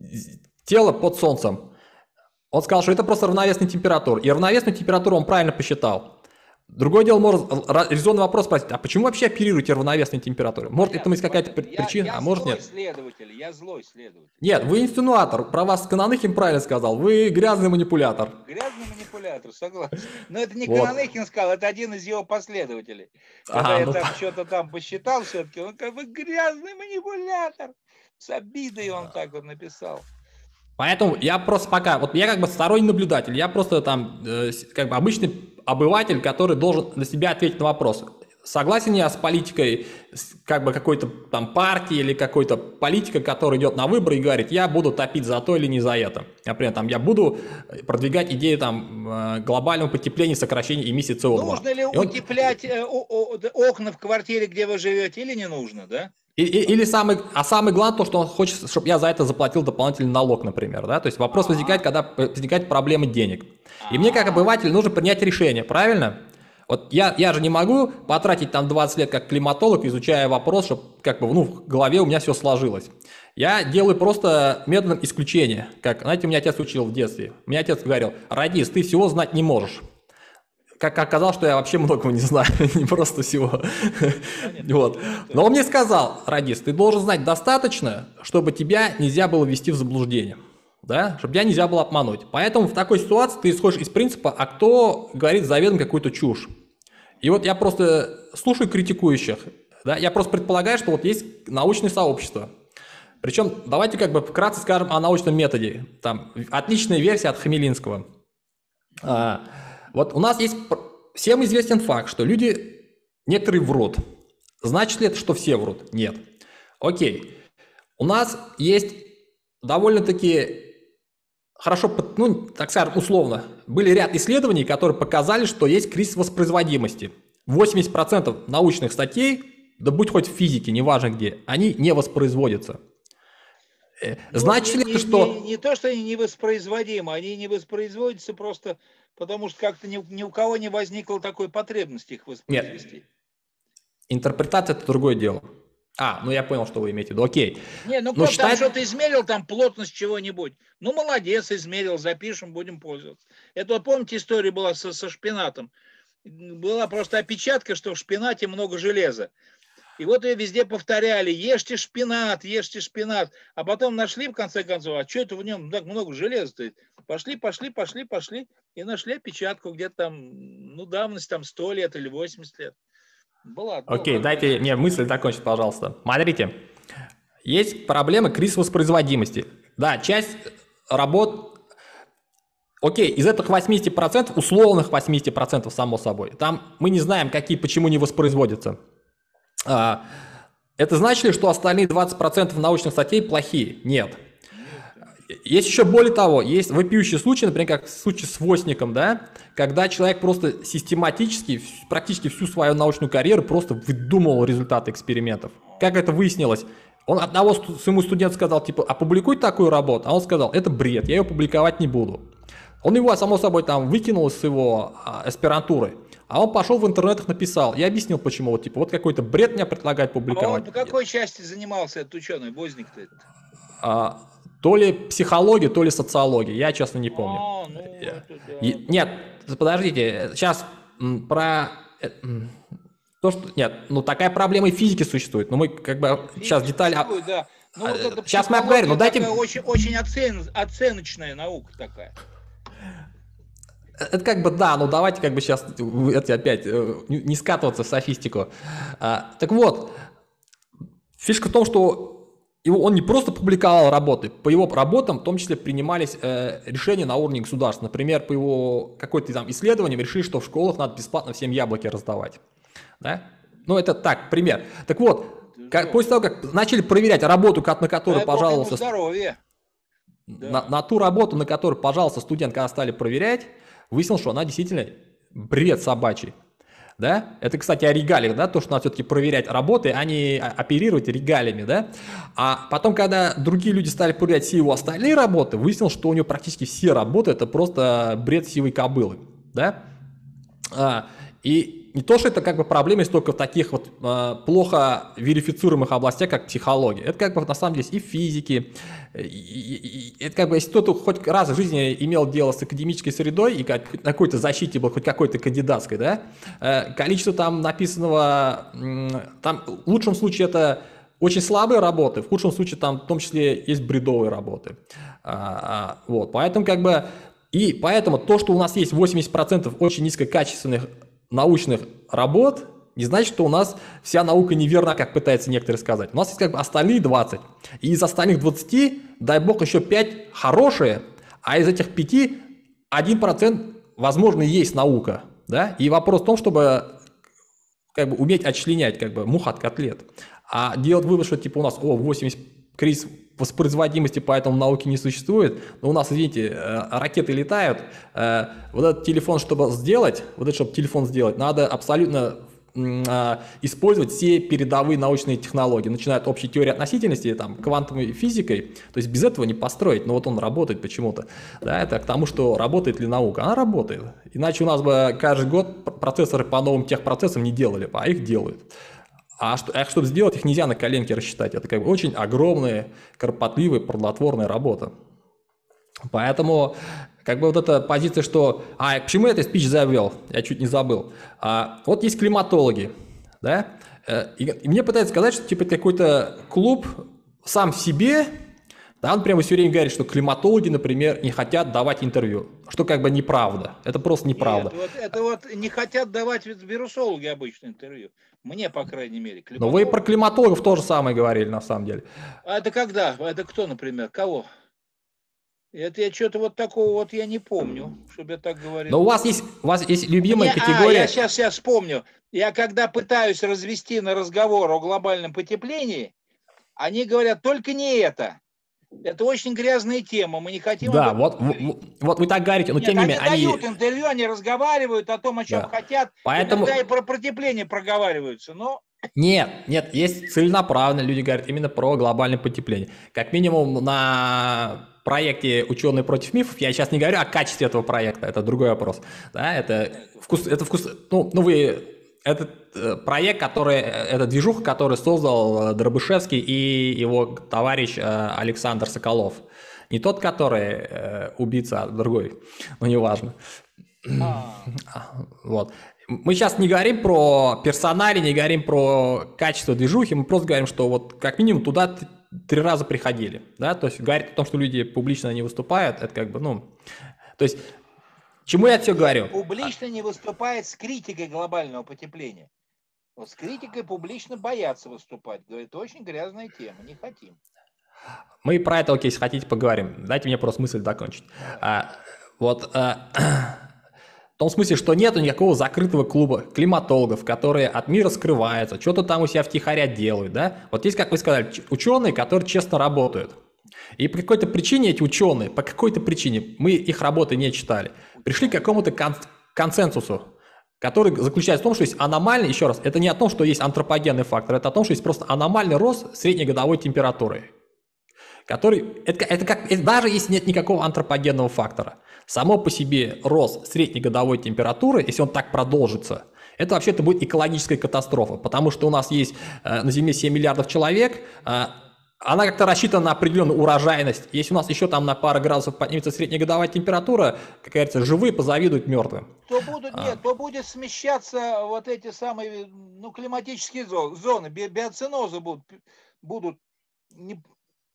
тела под солнцем. Он сказал, что это просто равновесная температура. И равновесную температуру он правильно посчитал. Другое дело, может резонный вопрос спросить, а почему вообще оперируете равновесной температурой? Может, это есть какая-то причина, а может нет? Я злой следователь. Нет, вы инсинуатор. Про вас Кананыхин правильно сказал. Вы грязный манипулятор. Грязный манипулятор, согласен. Но это не Кананыхин сказал, это один из его последователей. Когда я там что-то там посчитал все-таки, он как бы грязный манипулятор. С обидой он так вот написал. Поэтому я просто пока, вот я как бы сторонний наблюдатель, я просто там как бы обычный обыватель, который должен для себя ответить на вопрос, согласен я с политикой как бы какой-то там партии или какой-то политика, который идет на выборы и говорит, я буду топить за то или не за это. Например, там, я буду продвигать идею там, глобального потепления, сокращения эмиссий СО2. Нужно ли утеплять окна в квартире, где вы живете, или не нужно, да? Или самое главное, то, что он хочет, чтобы я за это заплатил дополнительный налог, например. Да? То есть вопрос возникает, когда возникает проблема денег. И мне, как обыватель, нужно принять решение, правильно? Вот я же не могу потратить там 20 лет как климатолог, изучая вопрос, чтобы как бы, в голове у меня все сложилось. Я делаю просто методом исключения. Как, знаете, меня отец учил в детстве. Мне отец говорил, радист, ты всего знать не можешь. Как оказалось, что я вообще многого не знаю, не просто всего. Вот. Но он мне сказал, радист, ты должен знать достаточно, чтобы тебя нельзя было ввести в заблуждение. Да? Чтобы тебя нельзя было обмануть. Поэтому в такой ситуации ты исходишь из принципа, а кто говорит заведомо какую-то чушь. И вот я просто слушаю критикующих. Да? Я просто предполагаю, что вот есть научное сообщество. Причем давайте как бы вкратце скажем о научном методе. Там отличная версия от Хмелинского. Вот у нас есть всем известен факт, что люди некоторые врут. Значит ли это, что все врут? Нет. Окей. У нас есть довольно-таки хорошо, так скажем, условно, были ряд исследований, которые показали, что есть кризис воспроизводимости. 80% научных статей, да будь хоть в физике, неважно где, они не воспроизводятся. Значит ли это, что... Не то, что они не воспроизводимы, они не воспроизводятся просто потому, что как-то ни у кого не возникло такой потребности их воспроизвести. Нет. Интерпретация – это другое дело. Я понял, что вы имеете в виду. Окей. Кто-то там что-то измерил, там плотность чего-нибудь. Молодец, измерил, запишем, будем пользоваться. Это вот помните, история была со шпинатом. Была просто опечатка, что в шпинате много железа. И вот ее везде повторяли, ешьте шпинат, а потом нашли в конце концов, а что это в нем так много железа стоит? Пошли, и нашли опечатку где-то там, давность там 100 лет или 80 лет. Окей, дайте мне мысль закончить, пожалуйста. Смотрите, есть проблема кризиса воспроизводимости. Да, часть работ, окей, из этих 80%, условных 80%, само собой, там мы не знаем, почему не воспроизводятся. Это значит ли, что остальные 20% научных статей плохие? Нет. Есть еще более того, есть вопиющие случаи, например, как в случае с Восником, да, когда человек просто систематически, практически всю свою научную карьеру просто выдумывал результаты экспериментов. Как это выяснилось? Он одного своему студенту сказал, опубликуй такую работу, а он сказал, это бред, я ее публиковать не буду. Он его, само собой, там выкинул из его аспирантуры. А он пошел в интернетах, написал. Я объяснил, почему. Вот какой-то бред меня предлагает публиковать. А он по какой части занимался этот ученый, Возник-то? То ли психология, то ли социология. Я, честно, не помню. Нет, подождите. Сейчас про... такая проблема и в физике существует. Но мы сейчас детали... Ну, вот это сейчас мы обговорим, но дайте... очень, очень оценочная наука такая. Это как бы, да, ну давайте как бы сейчас это опять не скатываться в софистику. Так вот, фишка в том, что он не просто публиковал работы, по его работам в том числе принимались решения на уровне государства. Например, по его какой-то там исследованиям решили, что в школах надо бесплатно всем яблоки раздавать. Да? Ну это так, пример. Так вот, после того, как начали проверять работу, на которую пожаловался... На ту работу, на которую пожаловался студент, когда стали проверять, выяснилось, что она действительно бред собачий. Да? Это, кстати, о регалиях, да, то, что надо все-таки проверять работы, а не оперировать регалиями, да. А потом, когда другие люди стали проверять все его остальные работы, выяснилось, что у него практически все работы это просто бред сивой кобылы, да. И не то, что это как бы проблема есть только в таких вот плохо верифицируемых областях, как психология. Это как бы на самом деле и в физике. Это как бы если кто-то хоть раз в жизни имел дело с академической средой и на какой-то защите был хоть какой-то кандидатской, да, количество там написанного, там в лучшем случае это очень слабые работы, в худшем случае там в том числе есть бредовые работы. Вот, поэтому как бы, и поэтому то, что у нас есть 80% очень низкокачественных научных работ, не значит, что у нас вся наука неверна, как пытаются некоторые сказать. У нас есть как бы остальные 20. И из остальных 20, дай бог, еще 5 хорошие, а из этих 5 1%, возможно, и есть наука. Да? И вопрос в том, чтобы как бы уметь отчленять как бы мух от котлет. А делать вывод, что типа у нас 80 кризис воспроизводимости, поэтому науки не существует. Но у нас, извините, ракеты летают. Вот этот телефон, чтобы сделать, надо абсолютно использовать все передовые научные технологии, начиная от общей теории относительности, там, квантовой физикой. То есть без этого не построить, но вот он работает почему-то. Да, это к тому, что работает ли наука. Она работает. Иначе у нас бы каждый год процессоры по новым техпроцессам не делали бы, а их делают. А чтобы сделать, их нельзя на коленке рассчитать. Это как бы очень огромная, кропотливая, плодотворная работа. Поэтому как бы вот эта позиция, что... почему я этот спич завел? Я чуть не забыл. Вот есть климатологи, да? И мне пытаются сказать, что типа какой-то клуб сам в себе, да, он прямо все время говорит, что климатологи, например, не хотят давать интервью. Что как бы неправда. Это просто неправда. Нет, это вот не хотят давать вирусологи обычно интервью. Мне, по крайней мере. Но вы и про климатологов тоже самое говорили, на самом деле. А это когда? Это кто, например? Кого? Это я что-то вот такого вот я не помню, чтобы я так говорил. Но у вас есть любимая категория... Я сейчас вспомню. Я когда пытаюсь развести на разговор о глобальном потеплении, они говорят, только не это. Это очень грязная тема, мы не хотим... Да, вот вы так говорите, но тем не менее... Они дают интервью, они разговаривают о том, о чем хотят, поэтому... иногда и про потепление проговариваются, но... Нет, есть целенаправленно, люди говорят именно про глобальное потепление. Как минимум на проекте «Ученые против мифов», я сейчас не говорю о качестве этого проекта, это другой вопрос. Да, это этот проект, это движуха, который создал Дробышевский и его товарищ Александр Соколов. Не тот, который убийца, а другой, но неважно. Вот. Мы сейчас не говорим про персонали, не говорим про качество движухи, мы просто говорим, что вот как минимум туда 3 раза приходили. Да? То есть говорить о том, что люди публично не выступают, это как бы, то есть... Чему я все говорю? Публично не выступает с критикой глобального потепления. Вот с критикой публично боятся выступать. Говорит, очень грязная тема, не хотим. Мы про это, окей, если хотите, поговорим. Дайте мне просто мысль закончить. В том смысле, что нету никакого закрытого клуба климатологов, которые от мира скрываются, что-то там у себя втихаря делают. Да? Вот есть, как вы сказали, ученые, которые честно работают. И по какой-то причине эти ученые, мы их работы не читали, пришли к какому-то консенсусу, который заключается в том, что есть аномальный, еще раз, это не о том, что есть антропогенный фактор, это о том, что есть просто аномальный рост среднегодовой температуры, который, даже если нет никакого антропогенного фактора, само по себе рост среднегодовой температуры, если он так продолжится, это вообще-то будет экологическая катастрофа, потому что у нас есть на Земле 7 миллиардов человек, она как-то рассчитана на определенную урожайность. Если у нас еще там на пару градусов поднимется среднегодовая температура, как говорится, живые позавидуют мертвым. То будет смещаться вот эти самые климатические зоны, биоценозы будут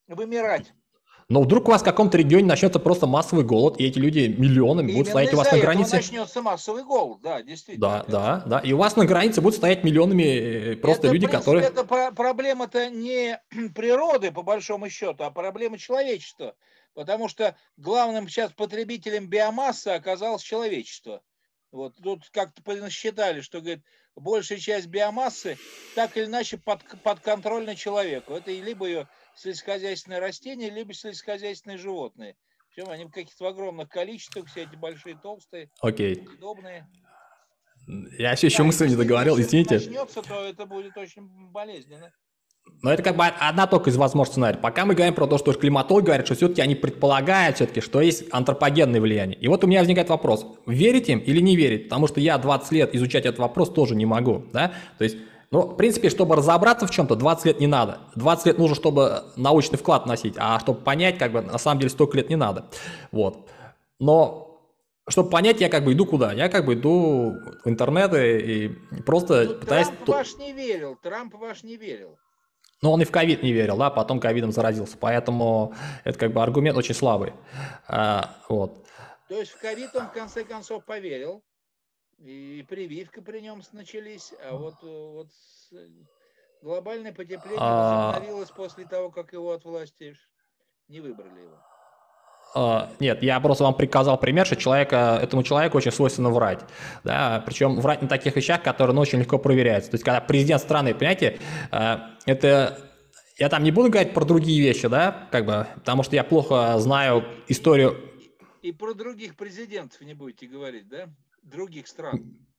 вымирать. Но вдруг у вас в каком-то регионе начнется просто массовый голод, и эти люди миллионами будут стоять у вас на границе. Начнется массовый голод, да, действительно. Да. И у вас на границе будут стоять миллионами просто люди, которые... Это проблема-то не природы, по большому счету, а проблема человечества. Потому что главным сейчас потребителем биомассы оказалось человечество. Вот тут как-то посчитали, что, говорит, большая часть биомассы так или иначе подконтрольна человеку. Это либо ее сельскохозяйственные растения, либо сельскохозяйственные животные. Причем они в каких-то огромных количествах, все эти большие, толстые, съедобные. Я еще мысль не договорил, извините. Если начнется, то это будет очень болезненно. Но это как бы одна только из возможных сценариев. Пока мы говорим про то, что климатологи говорят, что все-таки они предполагают все-таки, что есть антропогенное влияние. И вот у меня возникает вопрос, верить им или не верить? Потому что я 20 лет изучать этот вопрос тоже не могу, да? То есть, ну, в принципе, чтобы разобраться в чем-то, 20 лет не надо. 20 лет нужно, чтобы научный вклад носить, а чтобы понять, как бы, на самом деле, столько лет не надо. Вот. Но чтобы понять, я как бы иду куда? Я как бы иду в интернет и просто пытаюсь... Трамп ваш не верил. Но он и в ковид не верил, да, потом ковидом заразился, поэтому это как бы аргумент очень слабый. Вот. То есть в ковид он в конце концов поверил, и прививка при нем начались, а вот глобальное потепление возобновилось после того, как его от власти не выбрали его. Нет, я просто вам приказал пример, что этому человеку очень свойственно врать. Да? Причем врать на таких вещах, которые очень легко проверяются. То есть, когда президент страны, понимаете, это... Я там не буду говорить про другие вещи, да, как бы, потому что я плохо знаю историю. И про других президентов не будете говорить, да? Других стран.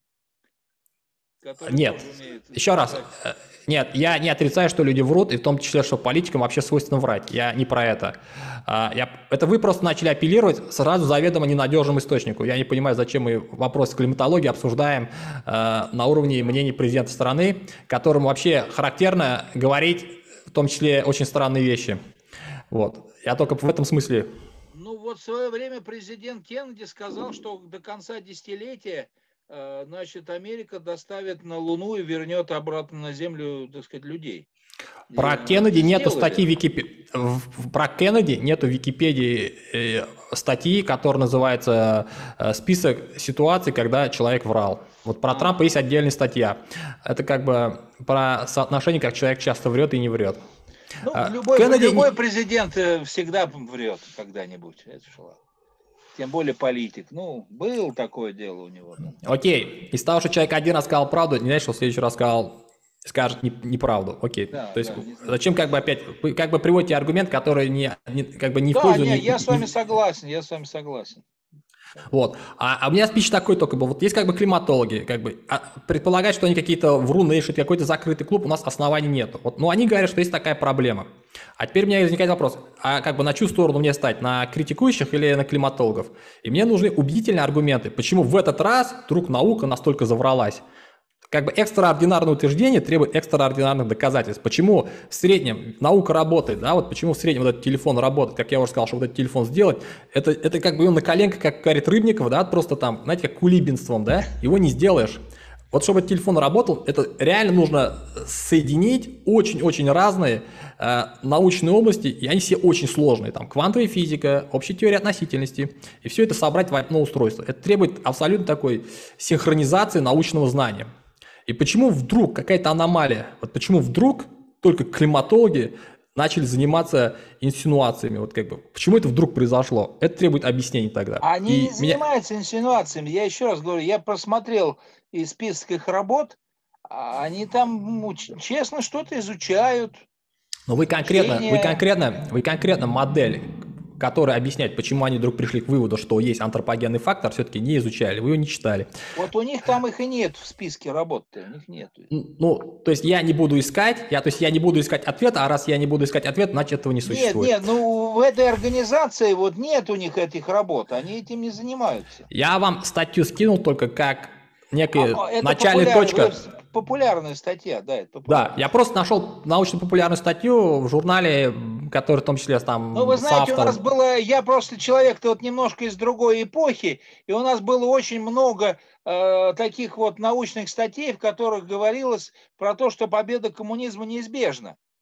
Нет, еще раз, нет, я не отрицаю, что люди врут, и в том числе, что политикам вообще свойственно врать, я не про это. Это вы просто начали апеллировать сразу заведомо ненадежному источнику. Я не понимаю, зачем мы вопросы климатологии обсуждаем на уровне мнений президента страны, которому вообще характерно говорить, в том числе, очень странные вещи. Вот, я только в этом смысле. Ну вот в свое время президент Кеннеди сказал, что до конца десятилетия значит, Америка доставит на Луну и вернет обратно на Землю, так сказать, людей. Про Кеннеди нету статьи Про Кеннеди нету в Википедии статьи, которая называется «Список ситуаций, когда человек врал». Вот про Трампа есть отдельная статья. Это как бы про соотношение, как человек часто врет и не врет. Ну, любой президент всегда врет когда-нибудь. Это шла. Тем более политик. Ну, было такое дело у него. Окей. Из того, что человек один раз сказал правду, не значит, что в следующий раз скажет неправду. Окей. Да, то есть зачем как бы опять... Вы как бы приводите аргумент, который как бы не в пользу... Нет, я с вами согласен. Вот. А у меня спич такой только был. Вот есть как бы климатологи, как бы предполагать, что они какие-то вруны, что это какой-то закрытый клуб, у нас оснований нету. Вот, но они говорят, что есть такая проблема. А теперь у меня возникает вопрос, а как бы на чью сторону мне стать, на критикующих или на климатологов? И мне нужны убедительные аргументы, почему в этот раз вдруг наука настолько завралась. Как бы экстраординарное утверждение требует экстраординарных доказательств. Почему в среднем наука работает, да, вот почему в среднем вот этот телефон работает, как я уже сказал, что вот этот телефон сделать, это как бы он на коленках, как говорит Рыбников, да, просто там, знаете, как кулибинством, да, его не сделаешь. Вот чтобы этот телефон работал, это реально нужно соединить очень-очень разные научные области, и они все очень сложные, там, квантовая физика, общая теория относительности, и все это собрать в одно устройство. Это требует абсолютно такой синхронизации научного знания. И почему вдруг какая-то аномалия, вот почему вдруг только климатологи начали заниматься инсинуациями, вот как бы, почему это вдруг произошло? Это требует объяснений тогда. Они не занимаются инсинуациями, я еще раз говорю, я просмотрел из списка их работ, они там честно что-то изучают. Но вы конкретно модель, которая объясняет, почему они вдруг пришли к выводу, что есть антропогенный фактор, все-таки не изучали, вы ее не читали. Вот у них там их и нет в списке работы, у них нет. Ну, то есть я не буду искать ответа, а раз я не буду искать ответ, значит этого не существует. Нет, ну в этой организации вот нет у них этих работ, они этим не занимаются. Я вам статью скинул только как некая начальная точка. Популярная статья, да, это популярная. Да, я просто нашел научно-популярную статью в журнале, который в том числе там... Ну, вы знаете, у нас было, я просто человек-то вот немножко из другой эпохи, и у нас было очень много таких вот научных статей, в которых говорилось про то, что победа коммунизма неизбежна.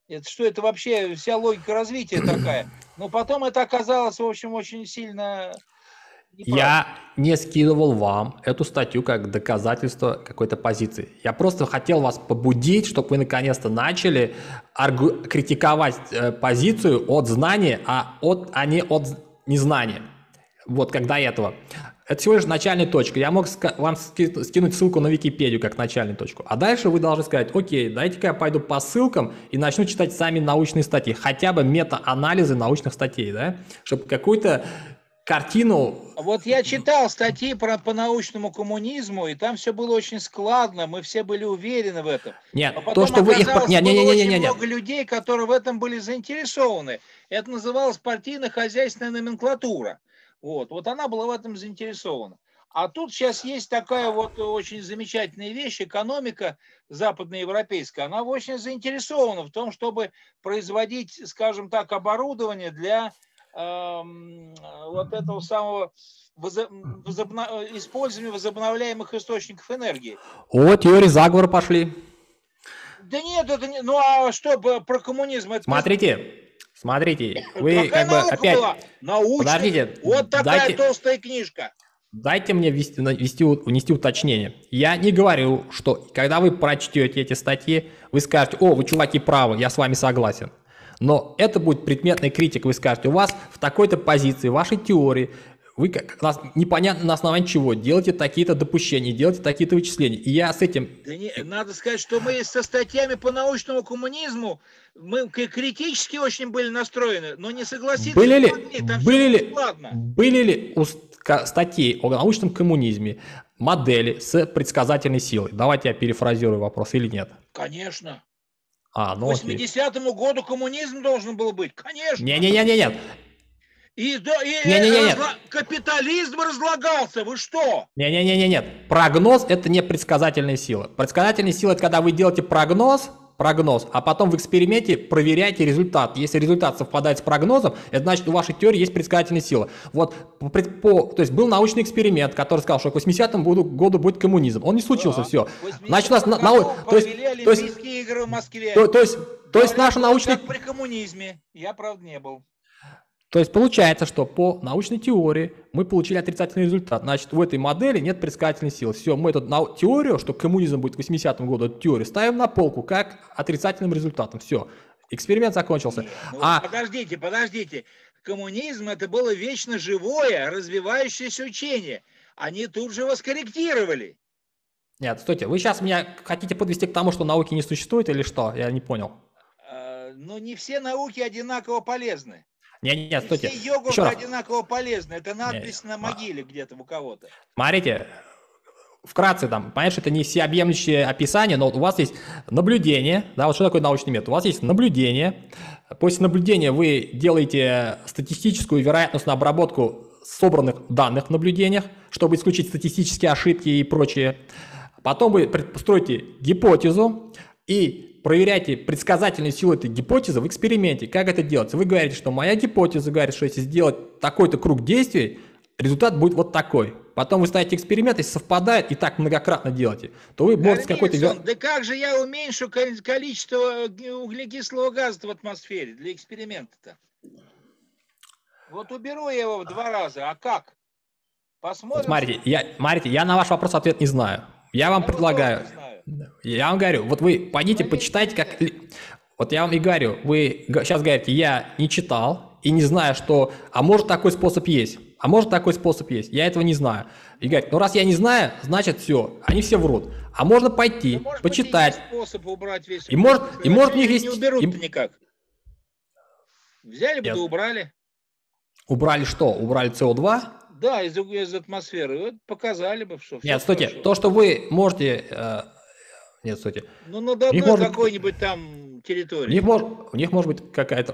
Это что, это вообще вся логика развития такая. Но потом это оказалось, в общем, очень сильно неправда. Я не скидывал вам эту статью как доказательство какой-то позиции. Я просто хотел вас побудить, чтобы вы наконец-то начали критиковать позицию от знания, а не от незнания. Вот как до этого. Это всего лишь начальная точка. Я мог вам скинуть ссылку на Википедию как начальную точку. А дальше вы должны сказать: окей, дайте-ка я пойду по ссылкам и начну читать сами научные статьи. Хотя бы мета-анализы научных статей, да? Чтобы какую-то картину... Вот я читал статьи по научному коммунизму, и там все было очень складно, мы все были уверены в этом. Нет, но потом то, что вы их... оказалось, было очень много людей, которые в этом были заинтересованы. Это называлось партийно-хозяйственная номенклатура. Вот она была в этом заинтересована. А тут сейчас есть такая вот очень замечательная вещь, экономика западноевропейская, она очень заинтересована в том, чтобы производить, скажем так, оборудование для вот этого самого использования возобновляемых источников энергии. О, теории заговора пошли. Да нет, это не... Ну а что про коммунизм? Это... Смотрите, вы как бы опять... Была? Научная. Подождите. Вот такая толстая книжка. Дайте мне внести уточнение. Я не говорю, что когда вы прочтете эти статьи, вы скажете: о, вы, чуваки, правы, я с вами согласен. Но это будет предметная критика. Вы скажете: у вас в такой-то позиции, в вашей теории, вы непонятно на основании чего делаете такие-то допущения, делаете такие-то вычисления. И я с этим... Да не, надо сказать, что мы со статьями по научному коммунизму, мы критически очень были настроены, но не согласиться были ли статьи о научном коммунизме модели с предсказательной силой? Давайте я перефразирую вопрос, или нет? Конечно. К 80-му году коммунизм должен был быть, конечно. Нет. Капитализм разлагался, вы что? Нет. Прогноз – это не предсказательная сила. Предсказательная сила – это когда вы делаете прогноз, а потом в эксперименте проверяете результат. Если результат совпадает с прогнозом, это значит, у вашей теории есть предсказательная сила. Вот, то есть был научный эксперимент, который сказал, что к 80-му году будет коммунизм. Он не случился, все. Значит, у нас Олимпийские игры в Москве. То есть наша научная... Как при коммунизме. Я, правда, не был. То есть получается, что по научной теории мы получили отрицательный результат. Значит, в этой модели нет предсказательной силы. Все, мы эту теорию, что коммунизм будет к 80-му году, эту теорию ставим на полку как отрицательным результатом. Все, эксперимент закончился. Подождите. Коммунизм – это было вечно живое, развивающееся учение. Они тут же его скорректировали. Нет, стойте, вы сейчас меня хотите подвести к тому, что науки не существует, или что? Я не понял. Но не все науки одинаково полезны. Нет, стойте. Все йогурты одинаково полезны. Это надпись на могиле где-то у кого-то. Смотрите, вкратце там, понимаешь, это не всеобъемлющее описание, но у вас есть наблюдение, да, вот что такое научный метод? У вас есть наблюдение. После наблюдения вы делаете статистическую вероятностную обработку собранных данных в наблюдениях, чтобы исключить статистические ошибки и прочее. Потом вы строите гипотезу и проверяйте предсказательную силу этой гипотезы в эксперименте. Как это делается? Вы говорите, что моя гипотеза говорит, что если сделать такой-то круг действий, результат будет вот такой. Потом вы ставите эксперимент, если совпадает, и так многократно делаете, то вы можете какой-то... Да как же я уменьшу количество углекислого газа в атмосфере для эксперимента-то? Вот уберу я его в 2 раза, а как? Посмотрим. Смотрите, я на ваш вопрос ответ не знаю. Я вам предлагаю... Я вам говорю, вот вы пойдите, почитайте, как... Вот я вам и говорю, вы сейчас говорите: я не читал и не знаю, что... А может такой способ есть? Я этого не знаю. И говорит: ну раз я не знаю, значит все, они все врут. А можно пойти, почитать. Способ убрать весь... И может у них есть... Не уберут никак. Взяли бы, да убрали. Убрали что? Убрали СО2? Да, из атмосферы. Вот показали бы, что... Нет, стойте, то, что вы можете... Нет, стойте. Ну, над одной какой-нибудь там территории. У них может быть какая-то...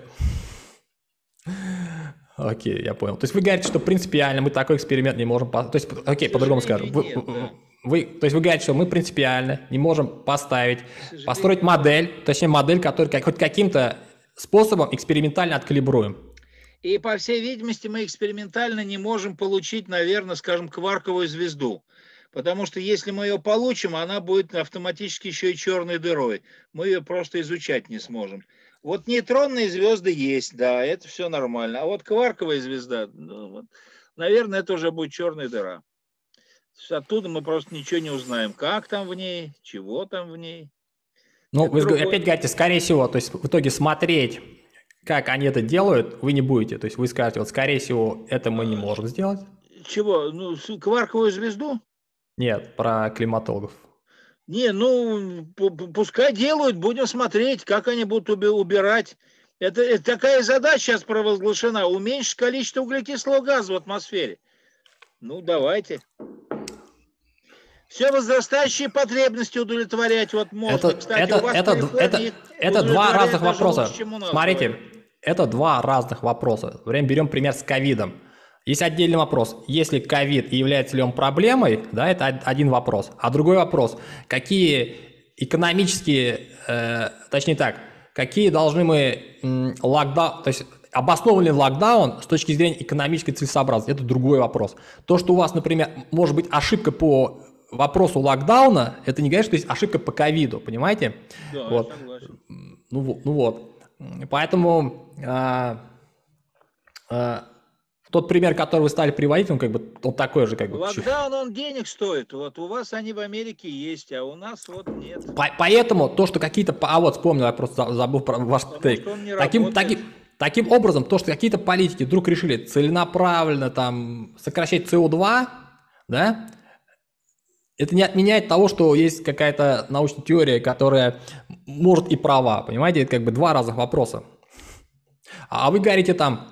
Окей, я понял. То есть вы говорите, что принципиально мы такой эксперимент не можем... То есть, окей, по-другому скажу. То есть вы говорите, что мы принципиально не можем построить модель, точнее модель, которую хоть каким-то способом экспериментально откалибруем. И, по всей видимости, мы экспериментально не можем получить, наверное, скажем, кварковую звезду. Потому что если мы ее получим, она будет автоматически еще и черной дырой. Мы ее просто изучать не сможем. Вот нейтронные звезды есть, да, это все нормально. А вот кварковая звезда, ну, вот, наверное, это уже будет черная дыра. Оттуда мы просто ничего не узнаем, как там в ней, чего там в ней. Ну, Это вы другой... опять говорите, скорее всего, то есть в итоге смотреть, как они это делают, вы не будете. То есть вы скажете, вот скорее всего, это мы не можем сделать. Чего? Ну, кварковую звезду? Нет, про климатологов. Не, ну, пускай делают, будем смотреть, как они будут убирать. Это такая задача сейчас провозглашена, уменьшить количество углекислого газа в атмосфере. Ну, давайте. Все возрастающие потребности удовлетворять. Вот можно, кстати, у вас это два разных вопроса. Лучше, чем у нас, смотрите, говорят. это два разных вопроса. Берем пример с ковидом. Есть отдельный вопрос, если ковид и является ли он проблемой, да, это один вопрос. А другой вопрос, какие экономические, точнее так, какие должны мы локдаун, то есть обоснованный локдаун с точки зрения экономической целесообразности, это другой вопрос. То, что у вас, например, может быть ошибка по вопросу локдауна, это не говорит, что есть ошибка по ковиду, понимаете? Да, вот. я согласен. Ну вот. Поэтому тот пример, который вы стали приводить, он как бы он такой же, как бы. Локдаун, он денег стоит. Вот у вас они в Америке есть, а у нас вот нет. Поэтому то, что какие-то... А вот вспомнил, я просто забыл про ваш тейк. Таким образом, то, что какие-то политики вдруг решили целенаправленно там сокращать СО2, да, это не отменяет того, что есть какая-то научная теория, которая может и права, понимаете? Это как бы два разных вопроса. А вы говорите там,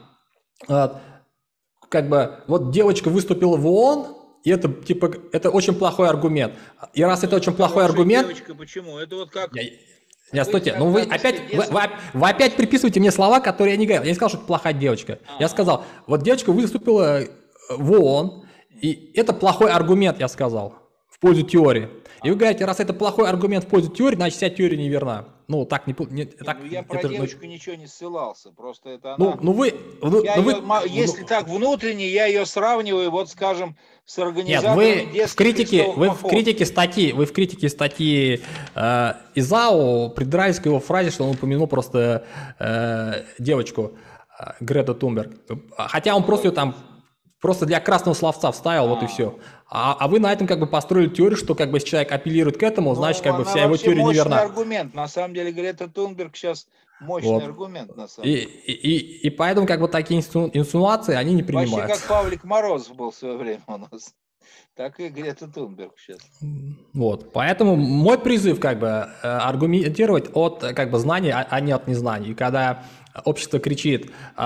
как бы, вот девочка выступила в ООН, и это, типа, это очень плохой аргумент. И раз это очень плохой аргумент... Девочка, почему? Это вот как... Нет, стойте, ну вы опять приписываете мне слова, которые я не говорил. Я не сказал, что это плохая девочка. Я сказал, вот девочка выступила в ООН, и это плохой аргумент, я сказал, в пользу теории. И вы говорите, раз это плохой аргумент в пользу теории, значит вся теория неверна. Ну, так не... так, я про девочку ничего не ссылался, просто это она... если так внутренне, я ее сравниваю, вот скажем, с организаторами детских крестовых в критике статьи ИЗАО придрались к его фразе, что он упомянул просто девочку Грету Тунберг. Хотя он просто ее там просто для красного словца вставил, вот и все. А вы на этом как бы построили теорию, что как бы если человек апеллирует к этому, значит как бы вся его теория неверна. Мощный аргумент. На самом деле Грета Тунберг сейчас мощный аргумент. На самом деле. И поэтому как бы такие инсинуации, они не принимаются. Вообще как Павлик Морозов был в свое время у нас. Так и Грета Тунберг сейчас. Вот, поэтому мой призыв как бы аргументировать от как бы знаний, а не от незнаний. И когда общество кричит,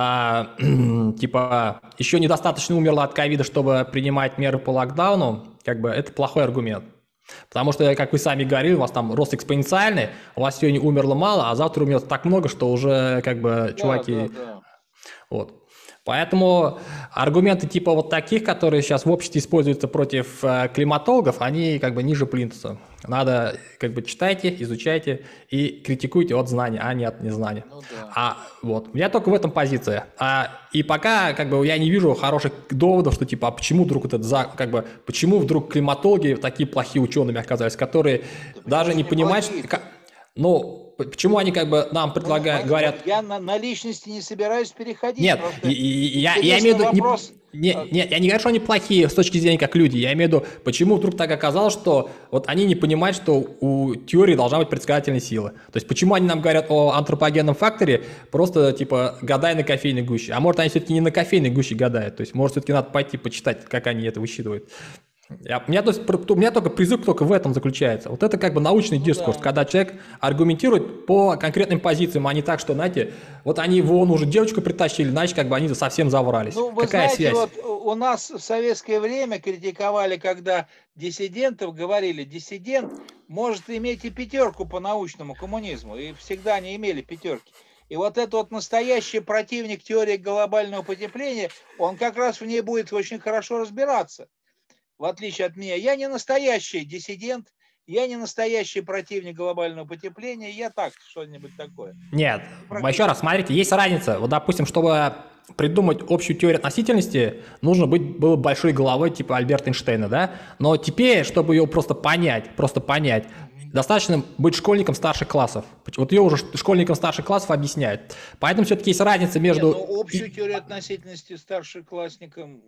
типа, еще недостаточно умерло от ковида, чтобы принимать меры по локдауну, как бы это плохой аргумент. Потому что, как вы сами говорили, у вас там рост экспоненциальный, у вас сегодня умерло мало, а завтра умрет так много, что уже как бы чуваки... Да. Вот. Поэтому аргументы типа вот таких, которые сейчас в обществе используются против климатологов, они как бы ниже плинтуса. Надо как бы читайте, изучайте и критикуйте от знания, а не от незнания. Ну, да. Вот, у меня только в этом позиция. И пока как бы я не вижу хороших доводов, что типа, а почему вдруг как бы, почему вдруг климатологи такие плохие учеными оказались, которые даже не понимают, почему они как бы нам предлагают, говорят... Я на личности не собираюсь переходить. Нет, я имею в виду... Нет, я не говорю, что они плохие с точки зрения как люди. Я имею в виду, почему вдруг так оказалось, что вот они не понимают, что у теории должна быть предсказательная сила. То есть почему они нам говорят о антропогенном факторе, просто типа гадай на кофейной гуще. А может они все-таки не на кофейной гуще гадают. То есть может все-таки надо пойти почитать, как они это высчитывают. У меня только призыв только в этом заключается. Вот это как бы научный дискурс, когда человек аргументирует по конкретным позициям, а не так, что, знаете, вот они вон уже девочку притащили, значит, как бы они совсем заврались. Ну, вы Какая знаете, связь? Вот у нас в советское время критиковали, когда диссидентов говорили, диссидент может иметь и 5 по научному коммунизму, и всегда они имели 5. И вот этот вот настоящий противник теории глобального потепления, он как раз в ней будет очень хорошо разбираться. В отличие от меня, я не настоящий диссидент, я не настоящий противник глобального потепления, я так, что-нибудь такое. Нет, еще раз, смотрите, есть разница. Вот, допустим, чтобы придумать общую теорию относительности, нужно было большой головой типа Альберта Эйнштейна, да? Но теперь, чтобы ее просто понять, достаточно быть школьником старших классов. Вот ее уже школьникам старших классов объясняют. Поэтому все-таки есть разница между... Нет, ну, общую теорию относительности старшеклассникам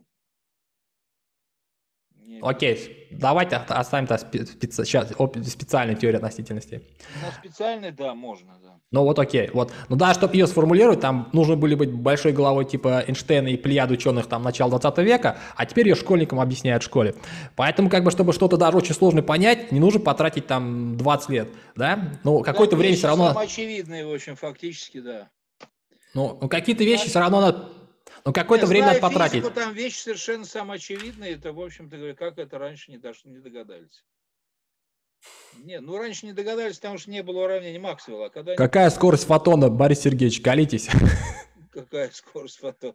не Окей, давайте оставим специальную теорию относительности. Ну, специальный, да, можно, да. Ну вот окей, вот. Ну да, чтобы ее сформулировать, там нужно были быть большой головой типа Эйнштейна и плеяд ученых там начала 20 века, а теперь ее школьникам объясняют в школе. Поэтому как бы, чтобы что-то даже очень сложное понять, не нужно потратить там 20 лет, да? Ну какое-то время все равно... Самоочевидные, в общем, фактически, да. Ну какие-то вещи все равно надо... Ну какое-то время надо потратить. Физику, там вещи совершенно самоочевидные, это, в общем-то, как это раньше не догадались. Не, ну раньше не догадались, потому что не было уравнения Максвелла. А когда Какая скорость фотона, Борис Сергеевич, колитесь? Какая скорость фотона?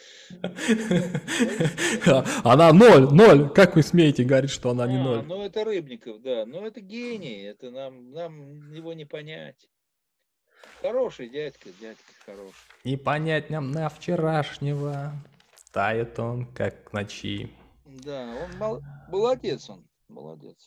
Она ноль. Как вы смеете говорить, что она не ноль? Ну это Рыбников, да. Ну это гений, это нам его не понять. Хороший дядька хороший. Не понять нам на вчерашнего, тает он, как ночи. Да, он молодец, молодец.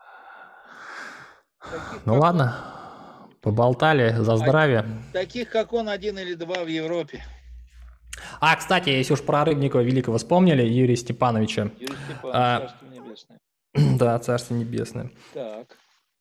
Ну ладно, поболтали за здравие. Таких, как он, 1 или 2 в Европе. А, кстати, если уж про Рыбникова Великого вспомнили, Юрия Степановича. Юрий Степанович, Царство Небесное. Да, Царство Небесное. Так.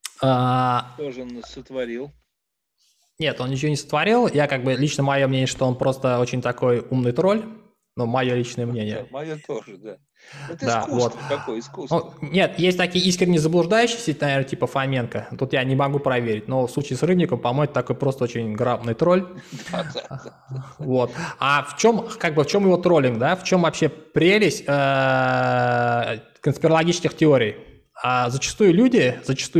Что же он сотворил? Нет, он ничего не сотворил. Я лично мое мнение, что он просто очень такой умный тролль. Но мое личное мнение. Мое тоже, да. Это искусство, какое искусство. Ну, нет, есть такие искренне заблуждающиеся, наверное, типа Фоменко. Тут я не могу проверить. Но в случае с Рыбником, по-моему, это такой просто очень грамотный тролль. Вот. А в чем его троллинг, да? В чем вообще прелесть конспирологических теорий? Зачастую люди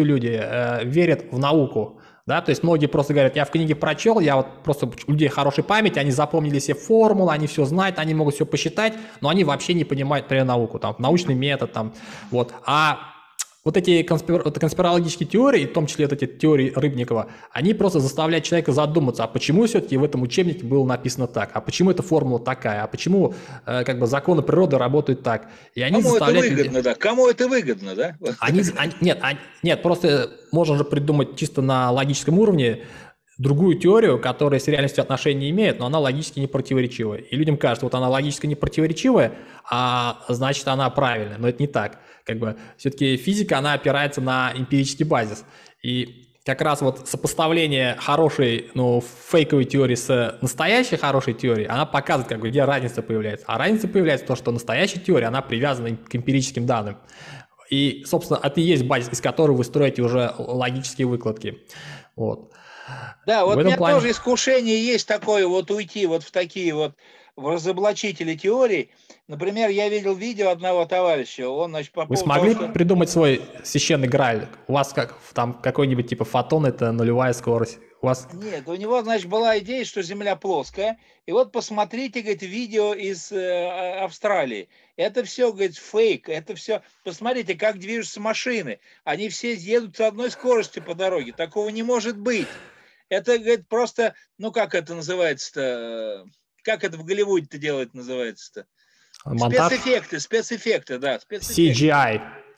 верят в науку. Да, то есть многие просто говорят, я в книге прочел, я вот просто у людей хорошая память, они запомнили все формулы, они все знают, они могут все посчитать, но они вообще не понимают, например, науку, там, научный метод, там, вот. А вот эти конспирологические теории, в том числе вот эти теории Рыбникова, они просто заставляют человека задуматься, а почему все-таки в этом учебнике было написано так, а почему эта формула такая, а почему законы природы работают так. И они Кому это выгодно, да? Кому это выгодно, да? Нет, просто можно же придумать чисто на логическом уровне другую теорию, которая с реальностью отношения не имеет, но она логически не противоречивая. И людям кажется, вот она логически не противоречивая, а значит она правильная. Но это не так. Все-таки физика, она опирается на эмпирический базис. И как раз вот сопоставление хорошей, фейковой теории с настоящей хорошей теорией, она показывает, где разница появляется. А разница появляется в том, что настоящая теория, она привязана к эмпирическим данным. И, собственно, это и есть базис, из которого вы строите уже логические выкладки. Вот. Да, вот у меня тоже искушение есть такое, вот уйти вот в такие вот в разоблачители теорий. Например, я видел видео одного товарища, он, значит, по поводу... Вы смогли придумать свой священный грааль? У вас там какой-нибудь типа фотон, это нулевая скорость? У вас... Нет, у него, значит, была идея, что Земля плоская. И вот посмотрите, говорит, видео из Австралии. Это все, говорит, фейк. Это все... Посмотрите, как движутся машины. Они все едут с одной скоростью по дороге. Такого не может быть. Это, говорит, просто... Ну, как это называется-то? Как это в Голливуде-то делает, называется-то? Монтаж? Спецэффекты, да. Спецэффекты. CGI.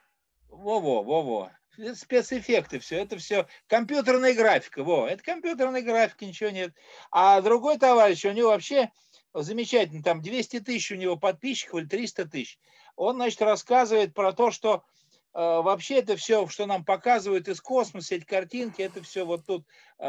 Во-во. Спецэффекты, все, это все компьютерная графика, это компьютерная графика, ничего нет. А другой товарищ, у него вообще замечательно, там 200 тысяч у него подписчиков или 300 тысяч. Он, значит, рассказывает про то, что вообще это все, что нам показывают из космоса, эти картинки, это все вот тут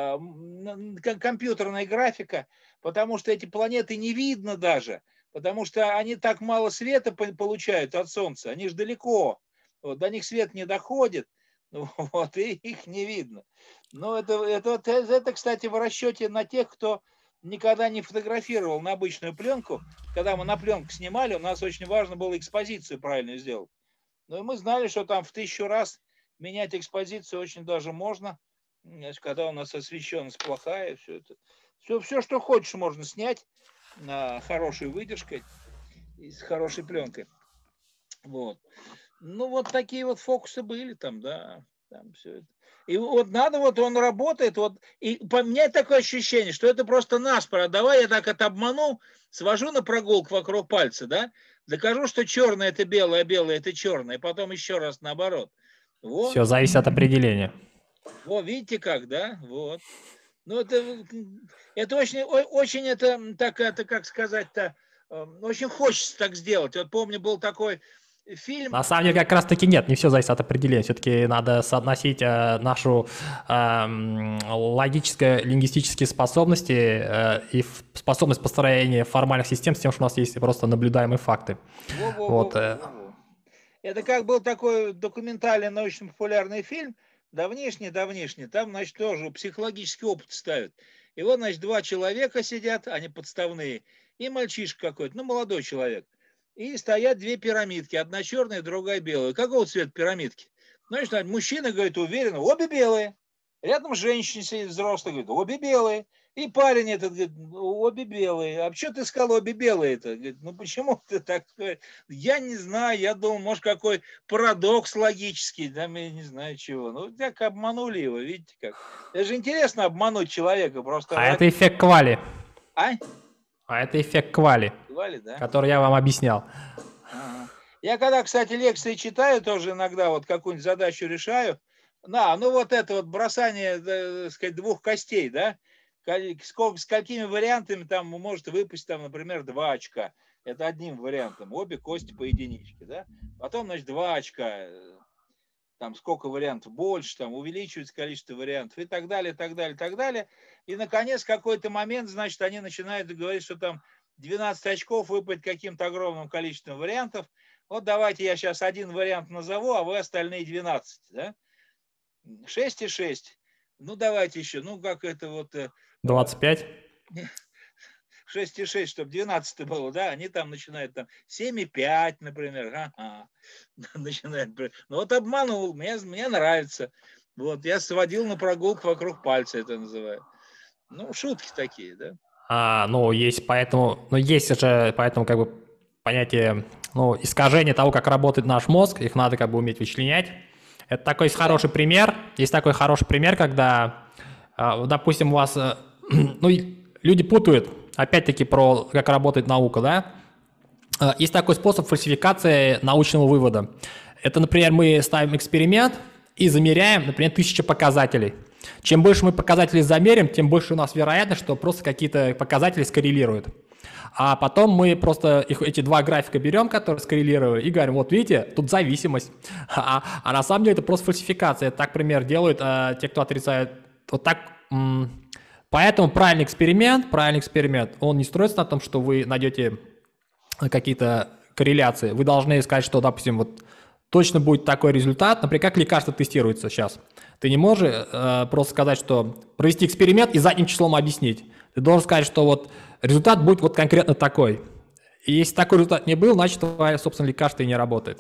компьютерная графика, потому что эти планеты не видно даже, потому что они так мало света получают от Солнца, они же далеко, до них свет не доходит. Вот, и их не видно. Но это, кстати, в расчете на тех, кто никогда не фотографировал на обычную пленку. Когда мы на пленку снимали, у нас очень важно было экспозицию правильно сделать. Но мы знали, что там в 1000 раз менять экспозицию очень даже можно. Когда у нас освещенность плохая, все это. Все, что хочешь, можно снять на хорошей выдержкой и с хорошей пленкой. Вот. Ну, вот такие вот фокусы были там, да. Там все это. И вот надо, вот он работает, вот, и по мне такое ощущение, что это просто наспор. Давай я так это обману, свожу на прогулку вокруг пальца, да, докажу, что черное это белое, а белое это черное, и потом еще раз наоборот. Вот. Все зависит от определения. Вот, видите как, да, вот. Ну, это очень это, так, это, как сказать-то, очень хочется так сделать. Вот помню, был такой фильм. На самом деле, как раз-таки нет, не все зависит от определения. Все-таки надо соотносить нашу логическо-лингвистические способности и способность построения формальных систем с тем, что у нас есть просто наблюдаемые факты. Это как был такой документальный научно-популярный фильм, давнишний, там, значит, тоже психологический опыт ставят. И вот, значит, два человека сидят, они подставные, и мальчишка какой-то, ну, молодой человек. И стоят две пирамидки, одна черная, другая белая. Какого цвета пирамидки? Значит, мужчина говорит уверенно, обе белые. Рядом женщина сидит взрослая, говорит, обе белые. И парень этот говорит, обе белые. А что ты сказал, обе белые-то? Говорит, ну почему ты так? Я не знаю, я думал, может, какой парадокс логический, там, я не знаю чего. Ну, так обманули его, видите как. Это же интересно обмануть человека. Просто. А это эффект Квали. А это эффект Квали, да? Который я вам объяснял. Ага. Я когда, кстати, лекции читаю, тоже иногда вот какую-нибудь задачу решаю. Ну вот это вот бросание, так сказать, двух костей, да? С какими вариантами там может выпасть, там, например, 2 очка. Это одним вариантом. Обе кости по единичке, да? Потом, значит, 2 очка. Там сколько вариантов больше, там увеличивается количество вариантов и так далее, так далее, так далее. И, наконец, в какой-то момент, значит, они начинают говорить, что там 12 очков выпадет каким-то огромным количеством вариантов. Вот давайте я сейчас один вариант назову, а вы остальные 12, да? 6 и 6. Ну, давайте еще, ну, как это вот... 25? 6 и 6, чтобы 12 было, да? Они там начинают там 7 и 5, например. Начинают. Ну, вот обманул, мне нравится. Вот, я сводил на прогулку вокруг пальца, это называю. Ну, шутки такие, да? Есть поэтому как бы понятие, искажение того, как работает наш мозг, их надо как бы уметь вычленять. Это такой хороший пример. Есть такой хороший пример, когда, допустим, у вас, люди путают, опять-таки, про как работает наука, да? Есть такой способ фальсификации научного вывода. Это, например, мы ставим эксперимент и замеряем, например, 1000 показателей. Чем больше мы показателей замерим, тем больше у нас вероятность, что просто какие-то показатели скоррелируют. А потом мы просто эти два графика берем, которые скоррелировали, и говорим, вот видите, тут зависимость. А на самом деле это просто фальсификация. Так, например, делают те, кто отрицает. Вот так. Поэтому правильный эксперимент, он не строится на том, что вы найдете какие-то корреляции. Вы должны сказать, что, допустим, вот точно будет такой результат. Например, как лекарство тестируется сейчас. Ты не можешь просто сказать, что провести эксперимент и задним числом объяснить. Ты должен сказать, что вот результат будет вот конкретно такой. И если такой результат не был, значит, твое, собственно, лекарство и не работает.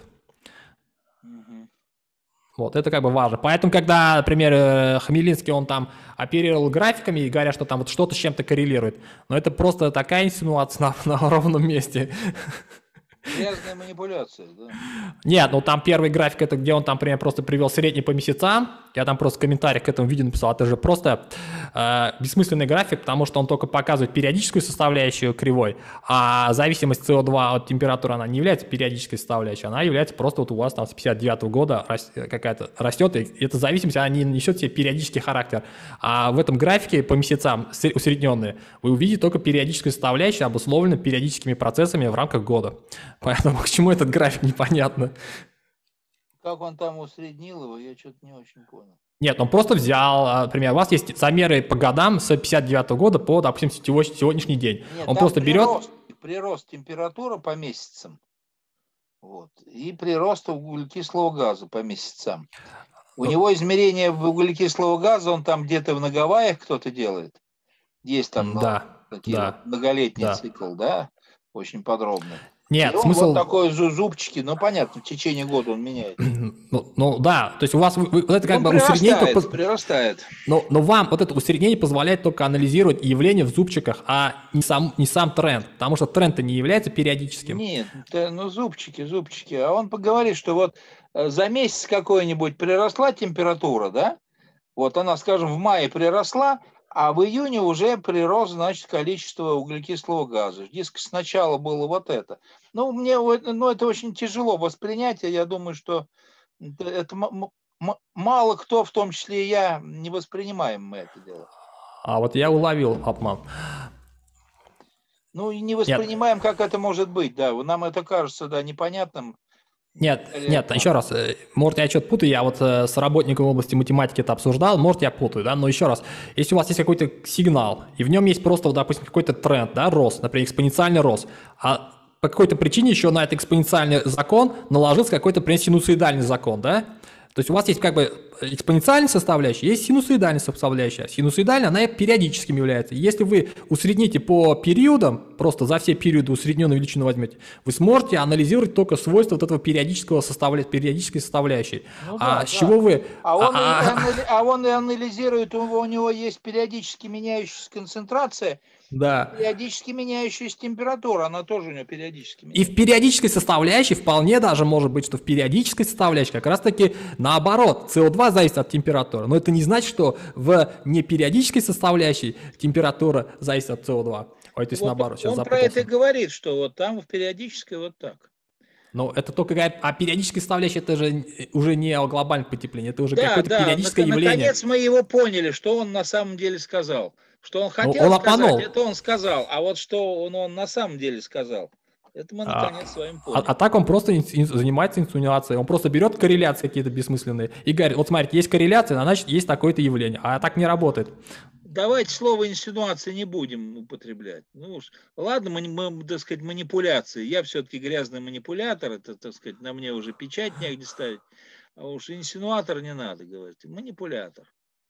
Вот, это как бы важно. Поэтому, когда, например, Хмелинский, он там оперировал графиками и говорят, что там вот что-то с чем-то коррелирует, но это просто такая инсинуация на ровном месте. Грязная манипуляция, да? Нет, там первый график, это где он там, например, просто привел средний по месяцам. Я там просто в комментариях к этому видео написал, это же просто бессмысленный график, потому что он только показывает периодическую составляющую кривой, а зависимость СО2 от температуры, она не является периодической составляющей, она является просто вот у вас там с 59 года какая-то растет, и эта зависимость, она не несет в себе периодический характер. А в этом графике по месяцам усредненные вы увидите только периодическую составляющую, обусловленную периодическими процессами в рамках года. Поэтому к чему этот график, непонятно. Как он там усреднил его, я что-то не очень понял. Нет, он просто взял, например, у вас есть замеры по годам с 59 года по, допустим, сегодняшний день. Нет, он просто берет... Прирост температуры по месяцам. Вот, и прирост углекислого газа по месяцам. У него измерение углекислого газа, он там где-то на Гавайях кто-то делает. Есть там многолетний цикл, да, очень подробный. Нет, смысл... Вот такой зубчики, понятно, в течение года он меняет. Да, то есть у вас вот это как бы усреднение... прирастает. Но вам вот это усреднение позволяет только анализировать явления в зубчиках, а не сам тренд, потому что тренд-то не является периодическим. Нет, зубчики. А он поговорит, что вот за месяц какой-нибудь приросла температура, да? Вот она, скажем, в мае приросла, а в июне уже прирос, значит, количество углекислого газа. Дескать, сначала было вот это. Ну, это очень тяжело воспринять, и я думаю, что это мало кто, в том числе и я, не воспринимаем мы это дело. А вот я уловил обман. Ну, и не воспринимаем, как это может быть, да. Нам это кажется, да, непонятным. Нет, еще раз, может, я что-то путаю, я вот с работником в области математики это обсуждал, может, я путаю, да, но еще раз, если у вас есть какой-то сигнал, и в нем есть просто, вот, допустим, какой-то тренд, да, рост, например, экспоненциальный рост, а по какой-то причине еще на этот экспоненциальный закон наложился какой-то, например, синусоидальный закон, да, то есть у вас есть как бы экспоненциальная составляющая, есть синусоидальная составляющая. Синусоидальная, она периодическим является. Если вы усредните по периодам, просто за все периоды усредненную величину возьмете, вы сможете анализировать только свойства вот этого периодической составляющей. Ну, с чего вы... он и анализирует, у него есть периодически меняющаяся концентрация, Да. периодически меняющаяся температура, она тоже у него периодически меняется. И в периодической составляющей вполне даже может быть, что в периодической составляющей как раз-таки наоборот, СО2 зависит от температуры. Но это не значит, что в непериодической составляющей температура зависит от СО2. Ой, то есть наоборот, сейчас он запутался. про это и говорит, что вот там в периодической вот так. Но это только периодическая составляющая, это же уже не о глобальном потеплении, это уже какое-то периодическое явление. Наконец мы его поняли, что он на самом деле сказал. Что он хотел сказать, это он сказал. А вот что он на самом деле сказал, это мы наконец с вами поняли. А так он просто занимается инсинуацией, он просто берет корреляции какие-то бессмысленные и говорит, вот смотрите, есть корреляция, значит есть такое-то явление, а так не работает. Давайте слово инсинуация не будем употреблять. Ну уж, ладно, мы, так сказать, манипуляции. Я все-таки грязный манипулятор, это, так сказать, на мне уже печать негде ставить. А уж инсинуатор не надо говорить, манипулятор.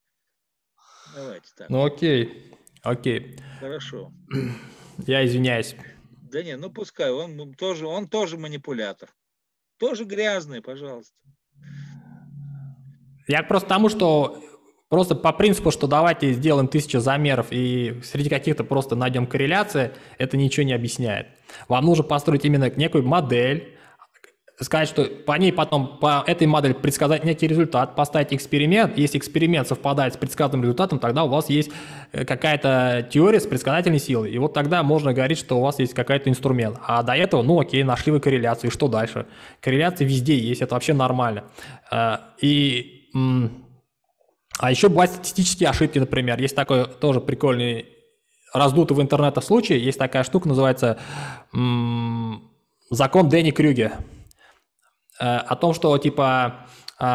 Давайте так. Ну окей. Хорошо. Я извиняюсь. Да не, ну пускай, он тоже манипулятор. Тоже грязный, пожалуйста. Я просто тому, что просто по принципу, что давайте сделаем 1000 замеров и среди каких-то просто найдем корреляции, это ничего не объясняет. Вам нужно построить именно некую модель, сказать, что по ней потом, по этой модели предсказать некий результат, поставить эксперимент. Если эксперимент совпадает с предсказанным результатом, тогда у вас есть какая-то теория с предсказательной силой. И вот тогда можно говорить, что у вас есть какой-то инструмент. А до этого, ну окей, нашли вы корреляцию, и что дальше? Корреляция везде есть, это вообще нормально. А еще бывают статистические ошибки, например. Есть такой тоже прикольный, раздутый в интернете случай, есть такая штука, называется закон Дэнни-Крюгера. О том, что типа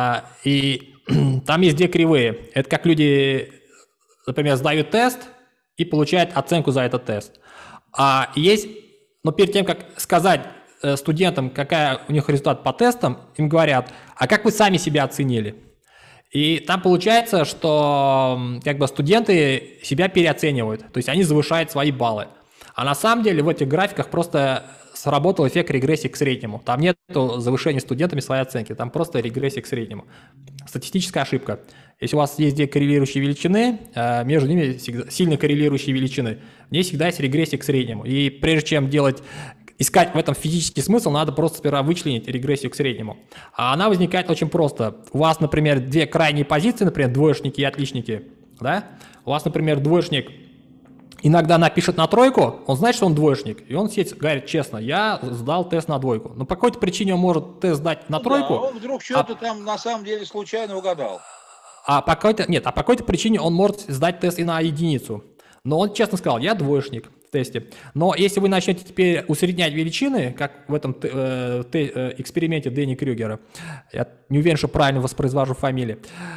и там есть две кривые. Это как люди, например, сдают тест и получают оценку за этот тест. А есть, но перед тем, как сказать студентам, какая у них результат по тестам, им говорят, а как вы сами себя оценили? И там получается, что как бы студенты себя переоценивают, то есть они завышают свои баллы. А на самом деле в этих графиках просто сработал эффект регрессии к среднему. Там нет завышения студентами своей оценки, там просто регрессия к среднему. Статистическая ошибка. Если у вас есть две коррелирующие величины, между ними сильно коррелирующие величины, в ней всегда есть регрессия к среднему. И прежде чем искать в этом физический смысл, надо просто сперва вычленить регрессию к среднему. А она возникает очень просто. У вас, например, две крайние позиции, например, двоечники и отличники. Да? У вас, например, двоечник иногда напишет на тройку, он знает, что он двоечник, и он говорит честно, я сдал тест на двойку. Но по какой-то причине он может тест сдать на тройку. Да, он вдруг что-то там на самом деле случайно угадал. А по какой-то причине он может сдать тест и на единицу. Но он честно сказал, я двоечник в тесте. Но если вы начнете теперь усреднять величины, как в этом эксперименте Дэнни-Крюгера, я не уверен, что правильно воспроизвожу фамилии,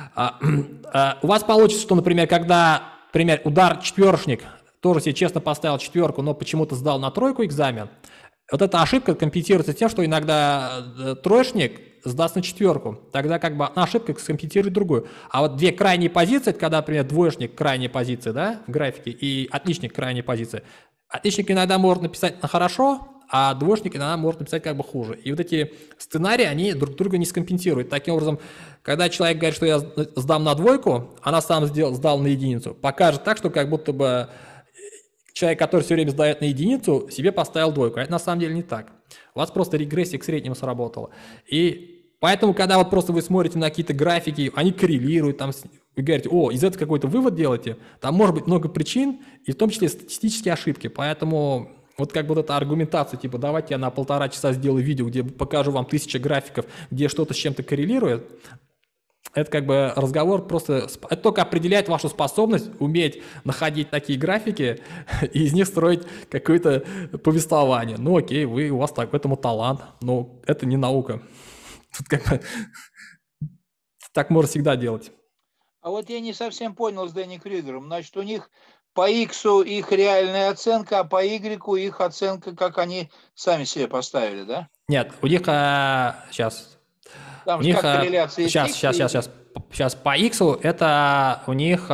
у вас получится, что, например, когда, например, удар четверочник тоже себе честно поставил четверку, но почему-то сдал на тройку экзамен, вот эта ошибка компенсируется тем, что иногда троечник сдаст на четверку, тогда как бы одна ошибка скомпенсирует другую. А вот две крайние позиции, это когда, например, двоечник крайняя позиция, да, в графике, и отличник крайняя позиция. Отличник иногда может написать на хорошо, а двоечник иногда может написать как бы хуже. И вот эти сценарии, они друг друга не скомпенсируют. Таким образом, когда человек говорит, что я сдам на двойку, она сам сдал на единицу, покажет так, что как будто бы человек, который все время сдает на единицу, себе поставил двойку. А это на самом деле не так. У вас просто регрессия к среднему сработала. И Поэтому, когда вот просто вы смотрите на какие-то графики, они коррелируют, там, вы говорите, о, из этого какой-то вывод делаете, там может быть много причин, и в том числе статистические ошибки. Поэтому вот как бы вот эта аргументация, типа, давайте я на 1,5 часа сделаю видео, где покажу вам 1000 графиков, где что-то с чем-то коррелирует, это как бы разговор просто, это только определяет вашу способность уметь находить такие графики и из них строить какое-то повествование. Ну окей, у вас так, этому талант, но это не наука. Тут как бы так можно всегда делать. А вот я не совсем понял с Дэнни Крюгером. Значит, у них по X их реальная оценка, а по Y их оценка, как они сами себе поставили, да? Нет, у них сейчас. Там У же них как корреляция есть X сейчас по X это у них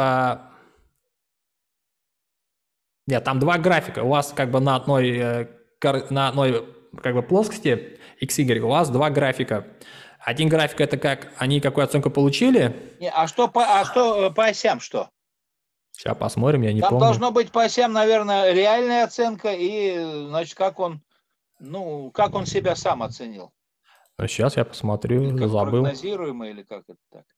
нет, там два графика. У вас как бы на одной как бы плоскости XY у вас два графика. Один график это как они какую оценку получили. Не, а что по осям что? Сейчас посмотрим, я не Там помню. должно быть по осям, наверное, реальная оценка и, значит, как он себя сам оценил. Сейчас я посмотрю, Как забыл. прогнозируемо или как это так?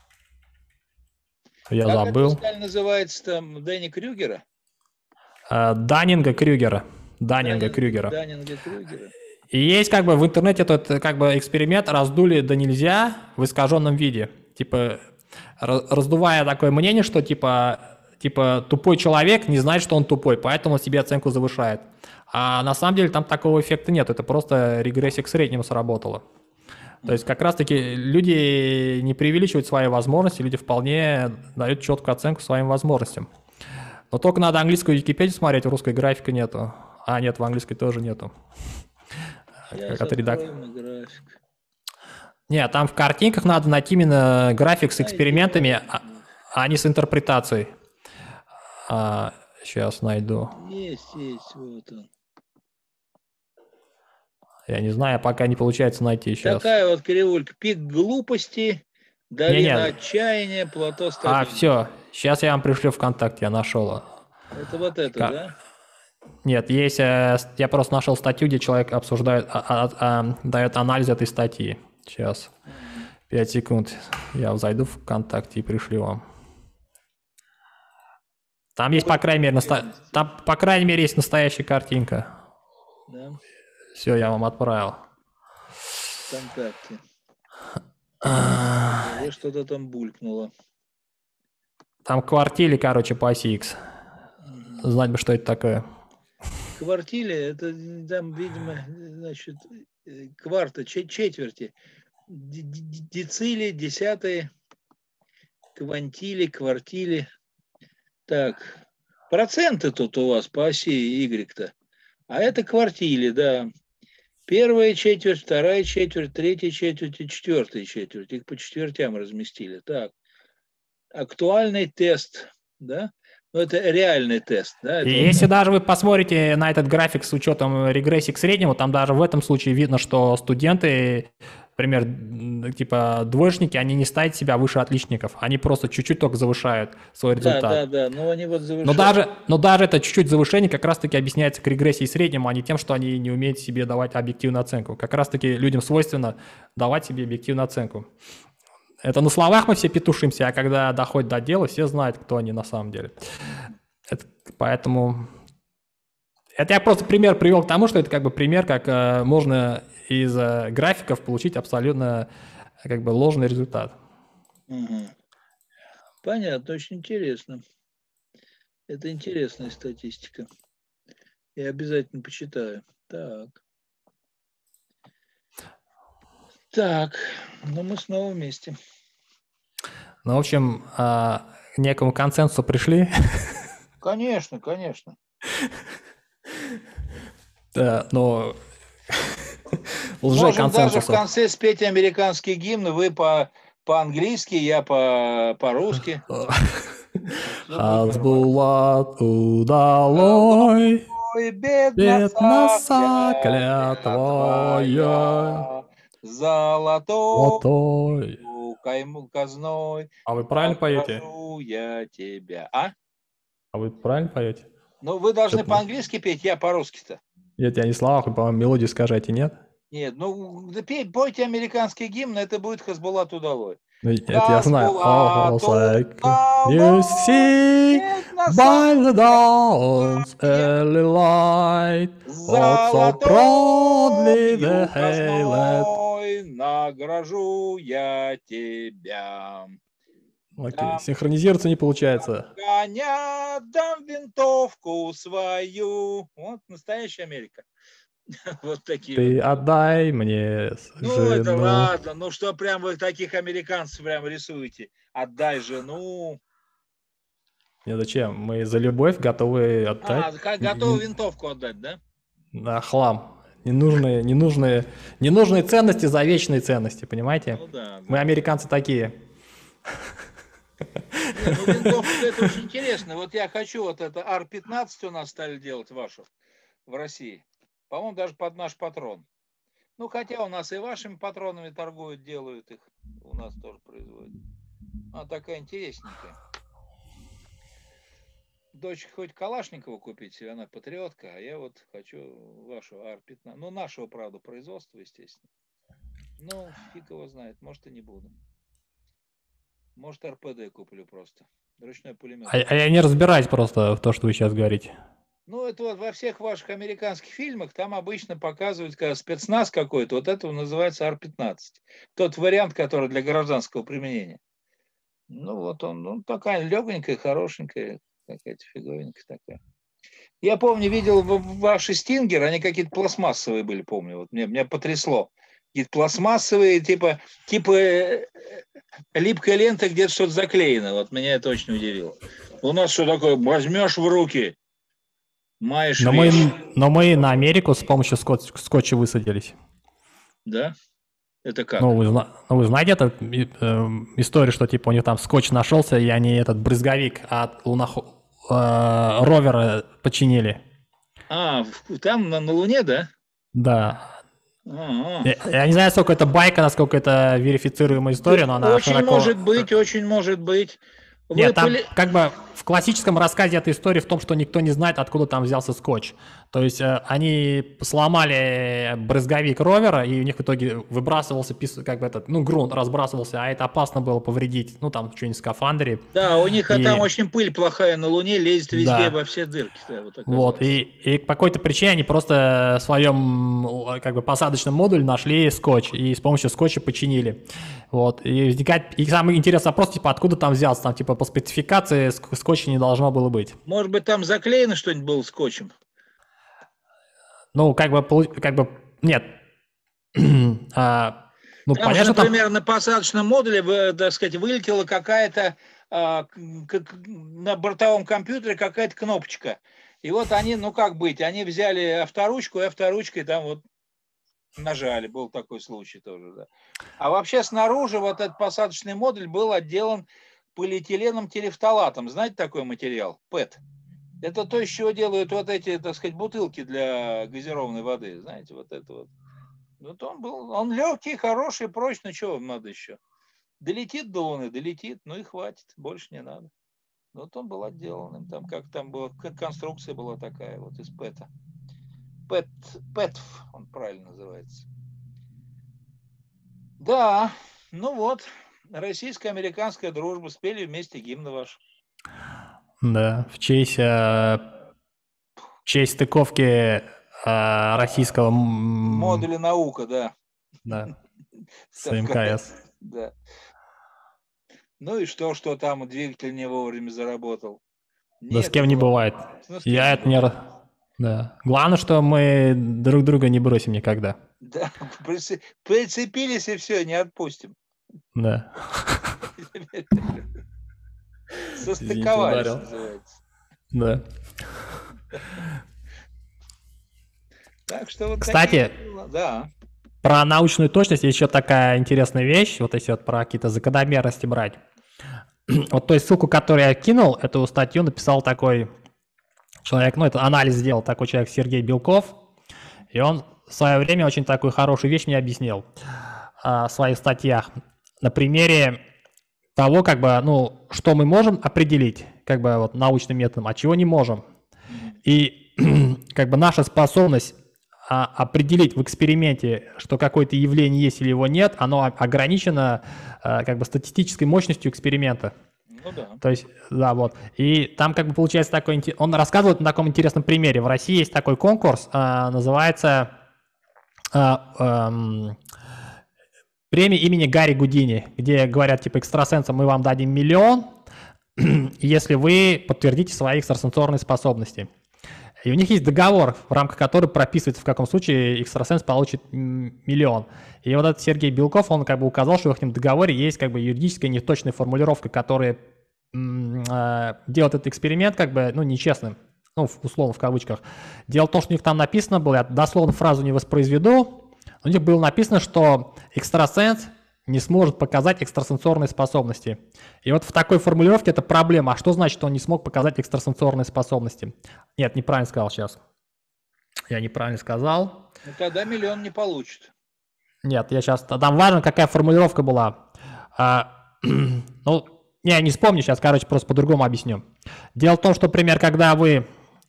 Я как забыл. Как это называется там Дэнни Крюгера? Даннинга-Крюгера. Даннинга-Крюгера. И есть как бы в интернете этот как бы эксперимент раздули до нельзя в искаженном виде. Типа раздувая такое мнение, что типа тупой человек не знает, что он тупой, поэтому себе оценку завышает. А на самом деле там такого эффекта нет, это просто регрессия к среднему сработала. То есть как раз-таки люди не преувеличивают свои возможности, люди вполне дают четкую оценку своим возможностям. Но только надо английскую Википедию смотреть, русской графика нету. А, нет, в английской тоже нету. Нет, там в картинках надо найти именно график с экспериментами, а не с интерпретацией. Сейчас найду. Есть, вот он. Я не знаю, пока не получается найти сейчас. Такая вот кривулька. Пик глупости, долина отчаяния, плато стабильности. Все. Сейчас я вам пришлю ВКонтакте, я нашел. Это вот это, да? Нет, есть. Я просто нашел статью, где человек обсуждает, дает анализ этой статьи. Сейчас. 5 секунд. Я зайду в ВКонтакте и пришлю вам. Там есть, по крайней мере, есть настоящая картинка. Да. Все, я вам отправил. ВКонтакте. Что-то там булькнуло. Там квартили, короче, по оси X. Знать бы, что это такое. Квартили, это там, видимо, значит, кварта, четверти. Децили, десятые, квантили, квартили. Так, проценты тут у вас по оси Y-то. А это квартили, да. Первая четверть, вторая четверть, третья четверть и четвертая четверть. Их по четвертям разместили. Так, актуальный тест, да? Ну, это реальный тест, да? И если даже вы посмотрите на этот график с учетом регрессии к среднему, там даже в этом случае видно, что студенты, например, типа двоечники, они не ставят себя выше отличников, они просто чуть-чуть только завышают свой результат. Да, но они вот завышают. Но даже это чуть-чуть завышение как раз-таки объясняется к регрессии среднему, а не тем, что они не умеют себе давать объективную оценку. Как раз-таки людям свойственно давать себе объективную оценку. Это на словах мы все петушимся, а когда доходит до дела, все знают, кто они на самом деле. Поэтому... Это я просто пример привел к тому, что это как бы пример, как можно из графиков получить абсолютно как бы ложный результат. Угу. Понятно, очень интересно. Это интересная статистика. Я обязательно почитаю. Так, ну мы снова вместе. Ну, в общем, к некому консенсусу пришли. Конечно. Да, но можем даже в конце спеть американский гимн, вы по-английски, я по-русски. Хазбулат удалой, бедноса клятвоя, золотой казной. А вы правильно поете? Я тебя. А вы правильно поете? Ну, вы должны по-английски петь, я по-русски-то. Нет, я не слова, вы, по-моему, мелодию скажете, нет? Нет, ну да пойте американский гимн, это будет Хазбулат удалой. Это я знаю. Хазбулат You удалой, see на by the самом dawn's early light, oh, so proudly the золотою hailed. казной награжу я тебя. Окей, Дам синхронизироваться не получается. коня, дам винтовку свою. Вот настоящая Америка. Вот такие вот. Ты отдай мне Ну, это жену. ладно. Ну, что прям вы таких американцев прям рисуете? Отдай жену. Не, зачем? Мы за любовь готовы отдать. Готовы винтовку отдать, да? На хлам. Ненужные ценности за вечные ценности, понимаете? Ну да. Мы американцы такие. Не, ну винтовка это очень интересно. Вот я хочу вот это Ар-15 у нас стали делать вашу в России. По-моему, даже под наш патрон. Ну, хотя у нас и вашими патронами торгуют, делают их. У нас тоже производят. Она такая интересненькая. Дочь хоть Калашникова купить себе, она патриотка, а я вот хочу вашу Ар-15. Ну, нашего, правда, производства, естественно. Ну, фиг его знает, может и не буду. Может, РПД куплю просто. Ручной пулемет. А я не разбираюсь просто в то, что вы сейчас говорите. Ну, это вот во всех ваших американских фильмах там обычно показывают, когда спецназ какой-то, вот это называется Ар-15. Тот вариант, который для гражданского применения. Ну, вот он, ну, такая легонькая, хорошенькая, какая-то фиговенькая такая. Я помню, видел ваши стингеры, они какие-то пластмассовые были, помню. Вот меня потрясло. Какие-то пластмассовые, типа липкая лента, где-то что-то заклеено. Вот меня это очень удивило. У нас что такое? Возьмешь в руки, маешь вещь. Но мы на Америку с помощью скотча высадились. Да? Это как? Ну, вы знаете эту историю, что типа у них там скотч нашелся, и они этот брызговик от ровера починили. Там на Луне, да? Да. Я не знаю, насколько это байка, насколько это верифицируемая история, но она очень широко... Очень может быть. Нет, там как бы в классическом рассказе этой истории в том, что никто не знает, откуда там взялся скотч. То есть они сломали брызговик ровера, и у них в итоге выбрасывался, как бы этот, ну, грунт разбрасывался, а это опасно было повредить, ну, там, что-нибудь в скафандре. Да, у них там очень пыль плохая на Луне, лезет везде, во все дырки. Да, вот и по какой-то причине они просто в своем, как бы, посадочном модуле нашли скотч, и с помощью скотча починили. Вот, и возникает, и самый интересный вопрос, типа, откуда там взялся, там, типа, по спецификации скотча не должно было быть. Может быть, там заклеено что-нибудь было скотчем? Ну, как бы, нет. Ну, там понятно, же, например, на посадочном модуле, так сказать, вылетела какая-то на бортовом компьютере какая-то кнопочка. И вот они, ну как быть, они взяли авторучку, и авторучкой там вот нажали. Был такой случай тоже, да. А вообще снаружи вот этот посадочный модуль был отделан полиэтиленом терефталатом. Знаете такой материал? ПЭТ. Это то, из чего делают вот эти, так сказать, бутылки для газированной воды. Знаете, вот это вот. Вот он легкий, хороший, прочный, чего вам надо еще? Долетит до Луны, долетит, ну и хватит, больше не надо. Вот он был отделанным, там как там была, конструкция была такая вот из ПЭТа. ПЭТФ, он правильно называется. Да, ну вот, российско-американская дружба, спели вместе гимн ваш. Да, в честь стыковки российского модуля наука, да. Да, с МКС. Да. Ну и что там двигатель не вовремя заработал? Да с кем не бывает. Я это не... Да. Главное, что мы друг друга не бросим никогда. Да, прицепились и все, не отпустим. Да. Состыковались, называется. Да. Так что вот кстати, да. Про научную точность еще такая интересная вещь, вот если вот про какие-то закономерности брать. Вот той ссылку, которую я кинул, эту статью написал такой человек, ну это анализ сделал такой человек Сергей Белков, и он в свое время очень такую хорошую вещь мне объяснил в своих статьях на примере того, как бы, ну, что мы можем определить, как бы вот научным методом, а чего не можем. И как бы наша способность определить в эксперименте, что какое-то явление есть или его нет, оно ограничено как бы статистической мощностью эксперимента. Ну да. То есть, да, вот. И там как бы получается такой... Он рассказывает на таком интересном примере. В России есть такой конкурс, называется премия имени Гарри Гудини, где говорят, типа, экстрасенсам мы вам дадим 1 миллион, если вы подтвердите свои экстрасенсорные способности. И у них есть договор, в рамках которого прописывается, в каком случае экстрасенс получит 1 миллион. И вот этот Сергей Белков, он как бы указал, что в этом договоре есть как бы юридическая неточная формулировка, которая делает этот эксперимент как бы, ну, нечестным, ну, условно в кавычках. Дело в том, что у них там написано было, я дословно фразу не воспроизведу, у них было написано, что экстрасенс не сможет показать экстрасенсорные способности. И вот в такой формулировке это проблема. А что значит, что он не смог показать экстрасенсорные способности? Нет, неправильно сказал сейчас. Я неправильно сказал. Ну тогда 1 миллион не получит. Нет, я сейчас... Там важно, какая формулировка была. Ну, я не вспомню сейчас, короче, просто по-другому объясню. Дело в том, что, например, когда вы...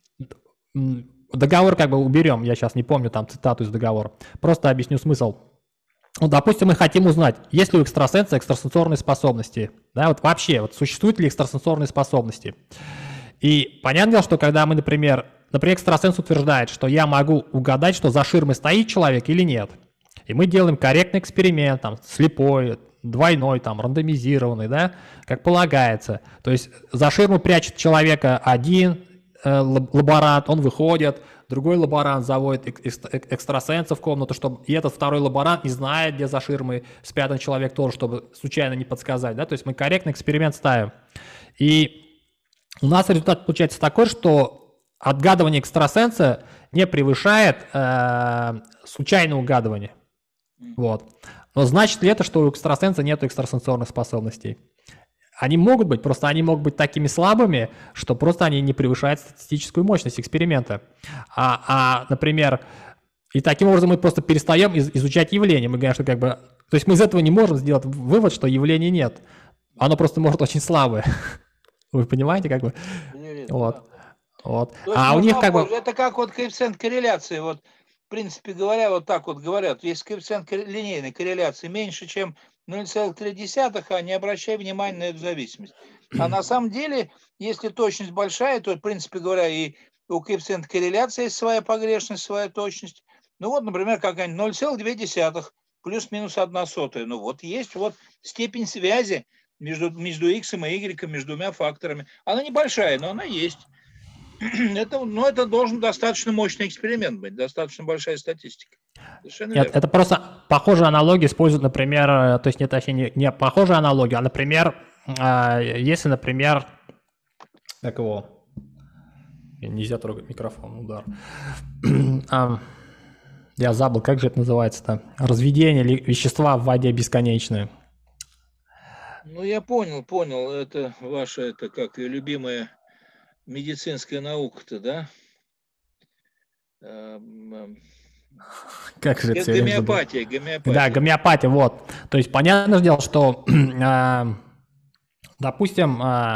Договор как бы уберем, я сейчас не помню там цитату из договора. Просто объясню смысл. Ну, допустим, мы хотим узнать, есть ли у экстрасенса экстрасенсорные способности. Да, вот вообще, вот существуют ли экстрасенсорные способности. И понятно, что когда мы, например, экстрасенс утверждает, что я могу угадать, что за ширмой стоит человек или нет. И мы делаем корректный эксперимент, там, слепой, двойной, там, рандомизированный, да, как полагается. То есть за ширму прячет человека один лаборант, он выходит, другой лаборант заводит экстрасенса в комнату, чтобы и этот второй лаборант не знает, где за ширмой спрятан человек тоже, чтобы случайно не подсказать, да, то есть мы корректный эксперимент ставим. И у нас результат получается такой, что отгадывание экстрасенса не превышает случайное угадывание. Вот. Но значит ли это, что у экстрасенса нет экстрасенсорных способностей? Они могут быть, просто они могут быть такими слабыми, что просто они не превышают статистическую мощность эксперимента. Например, и таким образом мы просто перестаем изучать явление. Мы говорим, что как бы... То есть мы из этого не можем сделать вывод, что явления нет. Оно просто может очень слабое. Вы понимаете, как бы? Вот. Вот. А у них как бы... Это как вот коэффициент корреляции. Вот, в принципе говоря, вот так вот говорят. Если коэффициент линейной корреляции меньше, чем 0,3, а не обращай внимания на эту зависимость. А на самом деле, если точность большая, то, в принципе говоря, и у коэффициента корреляции есть своя погрешность, своя точность. Ну вот, например, какая-нибудь 0,2 плюс-минус 1/100. Ну вот есть вот степень связи между x и y, между двумя факторами. Она небольшая, но она есть. Это должен достаточно мощный эксперимент быть, достаточно большая статистика. Нет, это просто похожая аналогия используют, например, то есть не, точнее, не похожая аналогия, а, например, если, например, как его, нельзя трогать микрофон, удар. Я забыл, как же это называется-то, разведение вещества в воде бесконечное. Ну, я понял, это ваша, это как ее любимая медицинская наука-то, да? Как же это гомеопатия. Да, гомеопатия, вот. То есть, понятное дело, что, допустим,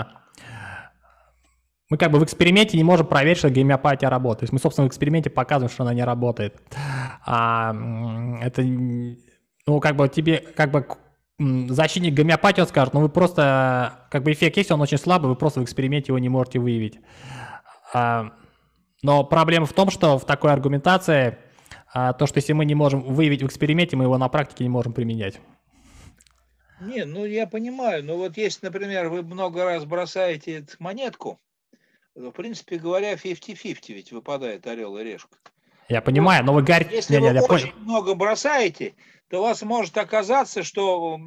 мы как бы в эксперименте не можем проверить, что гомеопатия работает. То есть мы, собственно, в эксперименте показываем, что она не работает. Это, ну, как бы тебе, как бы защитник гомеопатии, он скажет, ну, вы просто, как бы эффект есть, он очень слабый, вы просто в эксперименте его не можете выявить. Но проблема в том, что в такой аргументации, то, что если мы не можем выявить в эксперименте, мы его на практике не можем применять. Не, ну я понимаю, но вот если, например, вы много раз бросаете эту монетку, то, в принципе говоря, 50-50 ведь выпадает орел и решка. Я понимаю, но вы говорите... Если вы очень много бросаете, то у вас может оказаться, что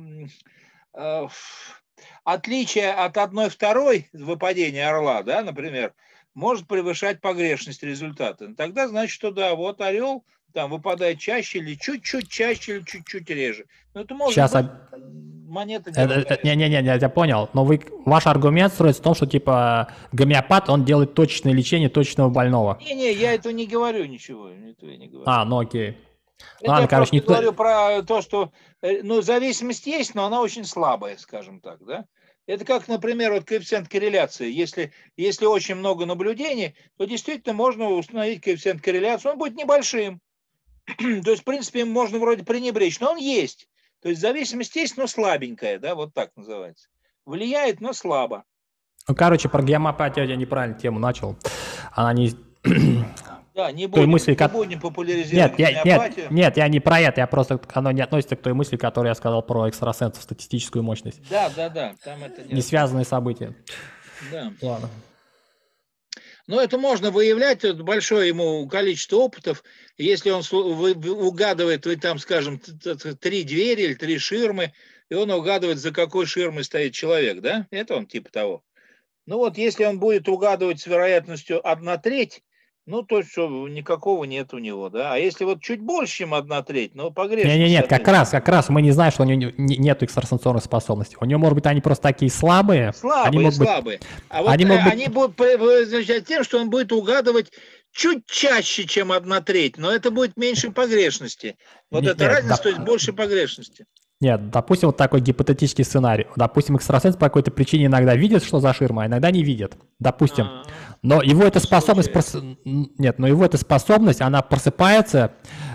отличие от 1/2 выпадения орла, да, например, может превышать погрешность результата. Тогда значит, что да, вот орел там выпадает чаще или чуть-чуть чаще или чуть-чуть реже. Но это может Сейчас быть монета. Не, я понял. Но ваш аргумент строится в том, что типа гомеопат, он делает точечное лечение точечного больного. Не, я этого не говорю ничего. Этого я не говорю. Ну окей. Ладно, короче, не говорю про то, что зависимость есть, но она очень слабая, скажем так, да. Это как, например, вот коэффициент корреляции. Если очень много наблюдений, то действительно можно установить коэффициент корреляции. Он будет небольшим. То есть, в принципе, им можно вроде пренебречь, но он есть. То есть зависимость есть, но слабенькая, да, вот так называется. Влияет, но слабо. Ну, короче, про гомеопатию я неправильно тему начал. Она не... Да, не той будем, мысли, не будем популяризировать гомеопатию. я не про это, я просто, оно не относится к той мысли, которую я сказал про экстрасенсов, статистическую мощность. Да, там это не связанные события. Да. Ладно. Но это можно выявлять, большое ему количество опытов. Если он угадывает, там, скажем, 3 двери или 3 ширмы, и он угадывает, за какой ширмой стоит человек, да? Это он типа того. Ну вот, если он будет угадывать с вероятностью 1/3, ну, то что никакого нет у него, да. А если вот чуть больше, чем 1/3, ну, погрешность. Нет, как раз мы не знаем, что у него нет экстрасенсорных способностей. У него, может быть, они просто такие слабые. Слабые. А вот они будут означать тем, что он будет угадывать чуть чаще, чем 1/3, но это будет меньше погрешности. Вот эта разница, то есть больше погрешности. Нет, допустим, вот такой гипотетический сценарий. Допустим, экстрасенс по какой-то причине иногда видит, что за ширма, а иногда не видит. Допустим. Но его эта способность... Нет, но его эта способность, она просыпается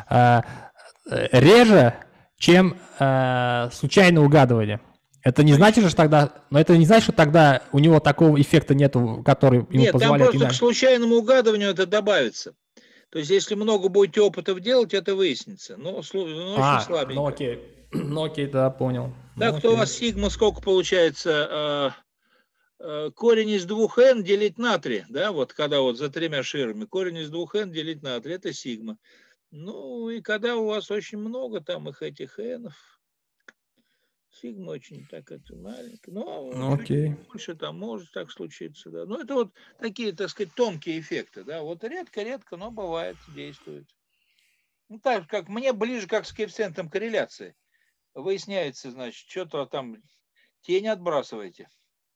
реже, чем случайное угадывание. Это не значит, что тогда... Но это не значит, что тогда у него такого эффекта нету, который ему позволяет... Нет, там просто к случайному угадыванию это добавится. То есть, если много будете опытов делать, это выяснится. Но очень слабенько. Ну окей. Ну окей, да, понял. Так, то у вас сигма сколько получается? Корень из 2n делить на 3, да, вот когда вот за 3 ширмами, корень из 2n делить на 3, это сигма. Ну, и когда у вас очень много там их этих n, сигма очень так это маленькая, но чуть больше там может так случиться, да. Ну, это вот такие, так сказать, тонкие эффекты, да, вот редко-редко, но бывает, действует. Ну, так, как мне ближе, как с коэффициентом корреляции. Выясняется, значит, что-то там тень отбрасываете.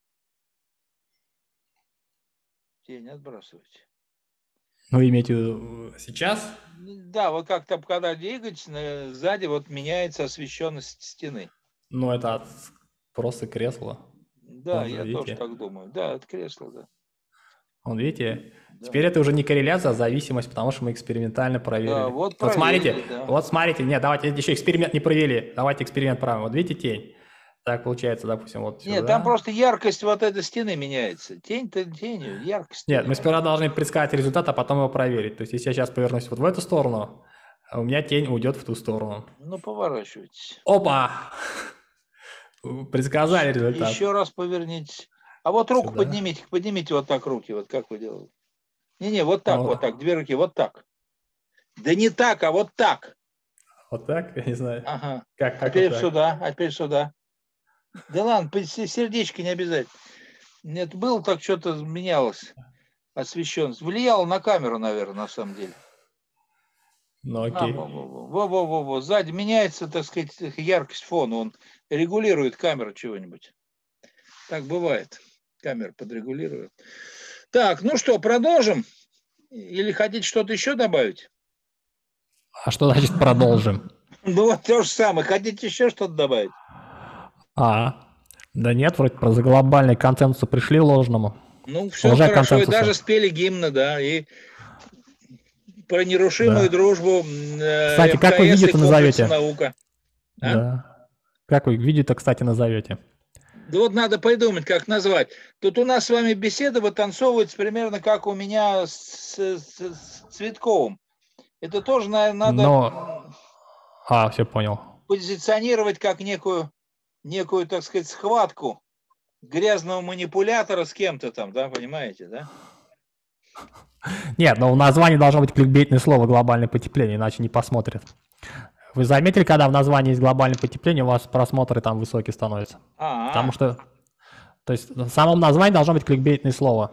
Тень отбрасываете. Ну, имеете в виду сейчас? Да, вот как-то, когда двигаетесь, сзади вот меняется освещенность стены. Ну, это просто кресло. Да, я тоже так думаю. Да, от кресла, да. Вон, видите? Да. Теперь это уже не корреляция, а зависимость, потому что мы экспериментально проверили. Да, вот смотрите, нет, давайте еще эксперимент не провели. Давайте эксперимент правим. Вот видите тень? Так получается, допустим, вот сюда. Нет, там просто яркость вот этой стены меняется. Тень-то тенью, яркость. Нет, мы сперва должны предсказать результат, а потом его проверить. То есть, если я сейчас повернусь вот в эту сторону, у меня тень уйдет в ту сторону. Ну, поворачивайтесь. Опа! Предсказали результат. Еще раз повернитесь. А вот руку поднимите вот так руки, вот как вы делаете. Не, вот так, вот так, 2 руки, вот так. Да не так, а вот так. Вот так? Я не знаю. Ага. Как теперь вот сюда, а теперь сюда. Да ладно, сердечко не обязательно. Нет, было так, что-то менялось. Освещенность. Влияло на камеру, наверное, на самом деле. Ну окей. Во. Сзади меняется, так сказать, яркость фона. Он регулирует камеру чего-нибудь. Так бывает. Камера подрегулирует. Так, ну что, продолжим? Или хотите что-то еще добавить? А что значит продолжим? Ну вот то же самое. Хотите еще что-то добавить? Да нет, вроде про глобальный консенсус пришли ложному. Ну, все хорошо, и даже спели гимны, да, и про нерушимую дружбу. Кстати, как вы видео-то назовете? Наука. Да. Как вы видео-то, кстати, назовете? Да вот надо придумать, как назвать. Тут у нас с вами беседа вытанцовывается примерно как у меня с Цветковым. Это тоже, наверное, надо... все понял. Позиционировать как некую, так сказать, схватку грязного манипулятора с кем-то там, да, понимаете, да? Нет, но в названии должно быть кликбейтное слово «глобальное потепление», иначе не посмотрят. Вы заметили, когда в названии есть глобальное потепление, у вас просмотры там высокие становятся? Потому что, то есть в самом названии должно быть кликбейтное слово.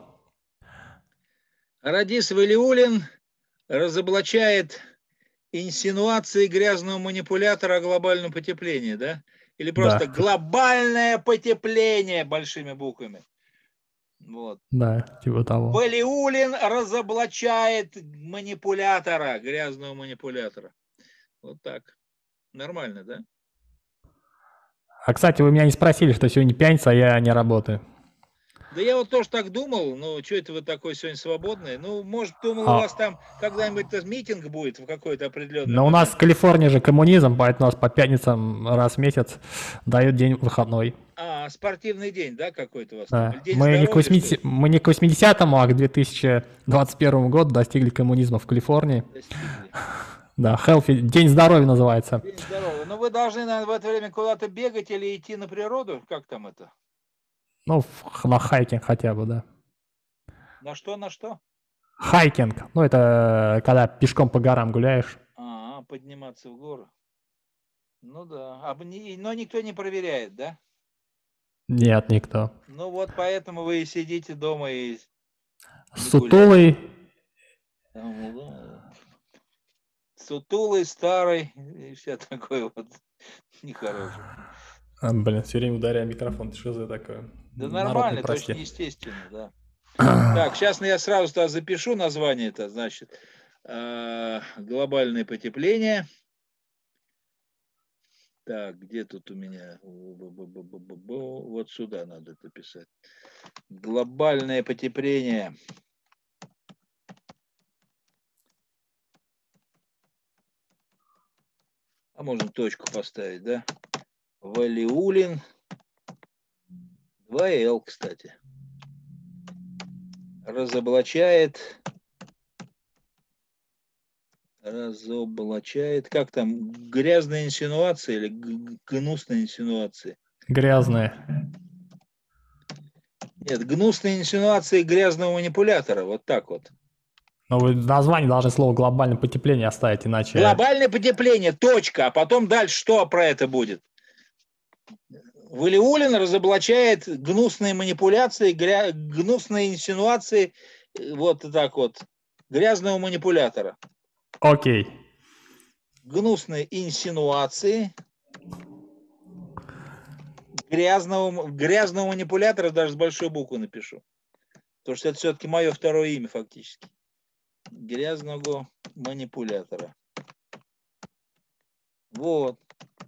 Радис Валиуллин разоблачает инсинуации грязного манипулятора о глобальном потеплении, да? Или просто глобальное потепление большими буквами. Вот. Да, типа того. Валиуллин разоблачает манипулятора, грязного манипулятора. Вот так. Нормально, да? А, кстати, вы меня не спросили, что сегодня пятница, а я не работаю. Да я вот тоже так думал, ну, что это вы такой сегодня свободный? Ну, может, думал, у вас там когда-нибудь митинг будет в какой-то определенный Но у нас момент. в Калифорнии же коммунизм, поэтому у нас по пятницам раз в месяц дают день выходной. А, спортивный день, да, какой-то у вас там? Или Да. день Мы не к здоровья, что ли? 80, мы не к 80-му, а к 2021 году достигли коммунизма в Калифорнии. Достигли. Да, healthy, день здоровья называется. День здоровья. Но вы должны, наверное, в это время куда-то бегать или идти на природу? Как там это? Ну, на хайкинг хотя бы, да. На что, на что? Хайкинг, ну это когда пешком по горам гуляешь. А, подниматься в горы. Ну да. Но никто не проверяет, да? Нет, никто. Ну вот поэтому вы и сидите дома и не гуляете. Сутулый, Сутулый, старый и все такое вот нехорошее. блин, все время ударяю микрофон, что за такое? Да Народ, нормально, прости. точно естественно, да. Так, сейчас я сразу туда запишу название это, значит, глобальное потепление. Так, где тут у меня? Вот сюда надо это писать. Глобальное потепление. А можно точку поставить, да? Валиулин. 2Л, кстати. Разоблачает, как там, грязные инсинуации или гнусные инсинуации? Грязные. Нет, гнусные инсинуации грязного манипулятора, вот так вот. Но вы в названии должны слово глобальное потепление оставить, иначе... Глобальное потепление, точка, а потом дальше что про это будет? Валиулин разоблачает гнусные манипуляции, гнусные инсинуации, вот так вот, грязного манипулятора. Окей. Гнусные инсинуации грязного манипулятора, даже с большой буквы напишу. Потому что это все-таки мое второе имя фактически. Грязного манипулятора. Вот.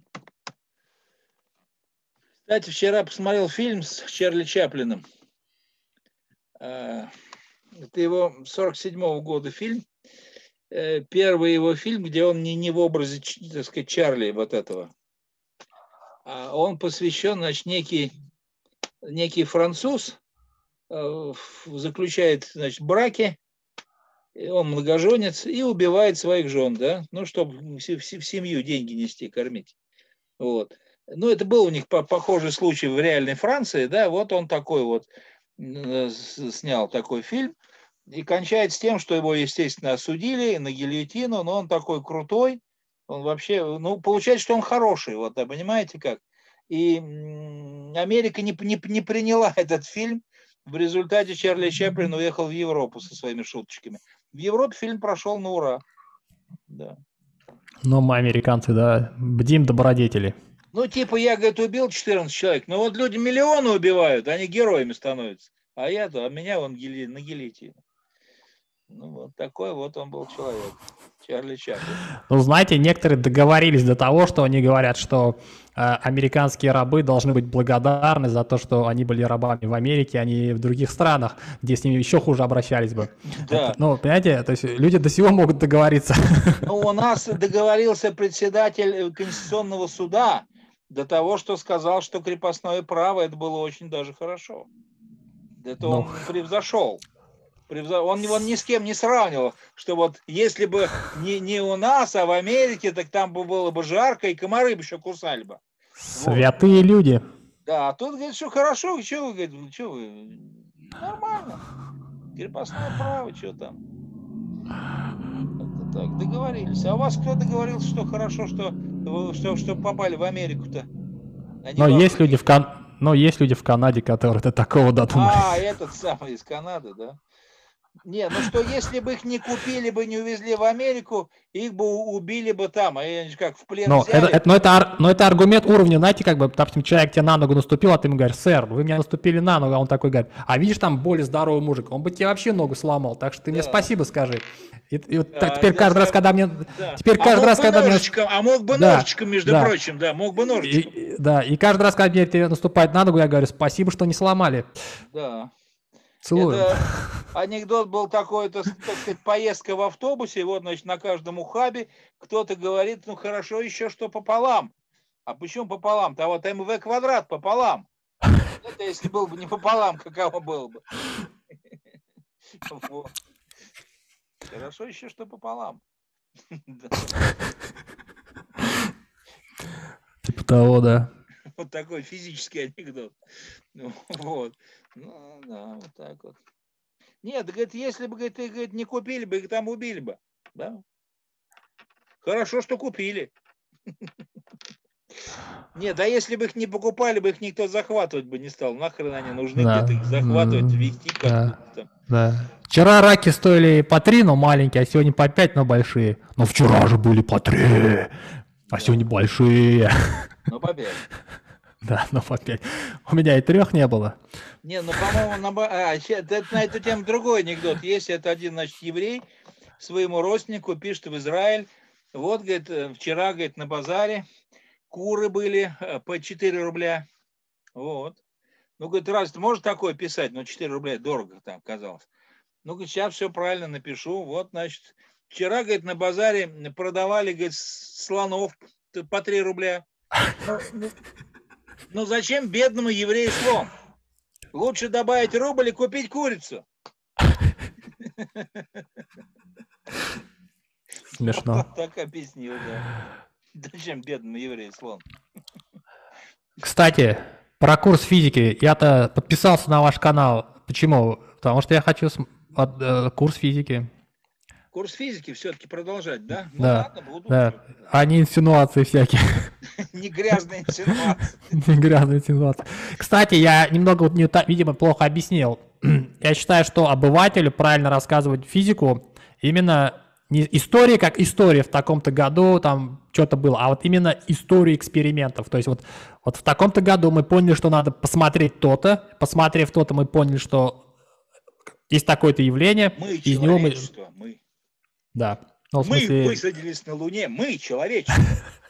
Кстати, вчера посмотрел фильм с Чарли Чаплином. Это его 47-го года фильм. Первый его фильм, где он не в образе, так сказать, Чарли вот этого. А он посвящен, значит, некий француз заключает, значит, браки, он многоженец и убивает своих жен, да, ну, чтобы в семью деньги нести, кормить. Вот. Ну, это был у них похожий случай в реальной Франции, да, вот он такой вот снял такой фильм, и кончается тем, что его, естественно, осудили на гильотину, но он такой крутой, он вообще, ну, получается, что он хороший, вот, понимаете как? И Америка не приняла этот фильм, в результате Чарли Чаплин уехал в Европу со своими шуточками. В Европе фильм прошел на ура. Да. Ну, мы американцы, да, бдим добродетели. Ну, типа, я, говорит, убил 14 человек, но вот люди миллионы убивают, они героями становятся. А меня он на гильотину. Ну, вот такой вот он был человек, Чарли Чаплин. Ну, знаете, некоторые договорились до того, что они говорят, что американские рабы должны быть благодарны за то, что они были рабами в Америке, а не в других странах, где с ними еще хуже обращались бы. Да. Ну, понимаете, то есть люди до сего могут договориться. Ну, у нас договорился председатель Конституционного суда до того, что сказал, что крепостное право это было очень даже хорошо. Это он превзошел. Он ни с кем не сравнивал, что вот если бы не у нас, а в Америке, так там было бы жарко, и комары бы еще кусали бы. Святые вот. Люди. Да, а тут, говорит, что хорошо, что вы, говорит, что вы, нормально, крепостное право, что там. Это так, договорились. А у вас кто договорился, что хорошо, что попали в Америку-то? Но есть люди в Канаде, которые до такого додумались. А, этот самый из Канады, да? Не, ну что, если бы их не купили бы, не увезли в Америку, их бы убили бы там, а они как в плен взяли. Это аргумент уровня, знаете, как бы, допустим, человек тебе на ногу наступил, а ты ему говоришь: сэр, вы меня наступили на ногу, а он такой говорит: а видишь, там более здоровый мужик, он бы тебе вообще ногу сломал, так что ты мне спасибо скажи. И вот теперь каждый раз, когда мне... А мог бы ножичком, между прочим, да, мог бы ножичком. Да, и каждый раз, когда мне тебе наступает на ногу, я говорю: спасибо, что не сломали. Да. Целуем. Это анекдот был такой, это, так сказать, поездка в автобусе, и вот, значит, на каждом ухабе кто-то говорит, ну, хорошо еще, что пополам. А почему пополам-то? А вот МВ квадрат пополам. Это если был бы не пополам, каково было бы. Вот. Хорошо еще, что пополам. Типа того, да. Вот такой физический анекдот. Вот. Ну, да, вот так вот. Нет, говорит, если бы, говорит, не купили бы, их там убили бы. Да? Хорошо, что купили. Нет, а если бы их не покупали бы, их никто захватывать бы не стал. Нахрен они нужны, Да. где-то их захватывать, везти Да. как-то там. Да. Вчера раки стоили по 3, но маленькие, а сегодня по 5, но большие. Но вчера же были по 3, а сегодня большие. Ну, по 5. Да, но по 5. У меня и 3 не было. Не, ну, по-моему, на эту тему другой анекдот есть. Это один, значит, еврей своему родственнику пишет в Израиль. Вот, говорит, вчера, говорит, на базаре куры были по 4 рубля. Вот. Ну, говорит, раз ты можешь такое писать, но 4 рубля дорого там казалось. Ну, говорит, сейчас все правильно напишу. Вот, значит, вчера, говорит, на базаре продавали, говорит, слонов по 3 рубля. Ну, зачем бедному еврею слон? Лучше добавить рубль и купить курицу. Смешно. Так объяснил, да. Зачем бедному еврею слон? Кстати, про курс физики. Я-то подписался на ваш канал. Почему? Потому что я хочу курс физики. Курс физики все-таки продолжать, да? Ну Да, ладно, буду. да. А не инсинуации всякие. Не грязные инсинуации. Не грязные инсинуации. Кстати, я немного, видимо, плохо объяснил. Я считаю, что обывателю правильно рассказывать физику именно не история как история в таком-то году, там что-то было, а вот именно историю экспериментов. То есть вот в таком-то году мы поняли, что надо посмотреть то-то, посмотрев то-то, мы поняли, что есть такое-то явление. Мы, из него человечество, мы. Да. Ну, в Мы смысле... высадились на Луне, мы, человечество.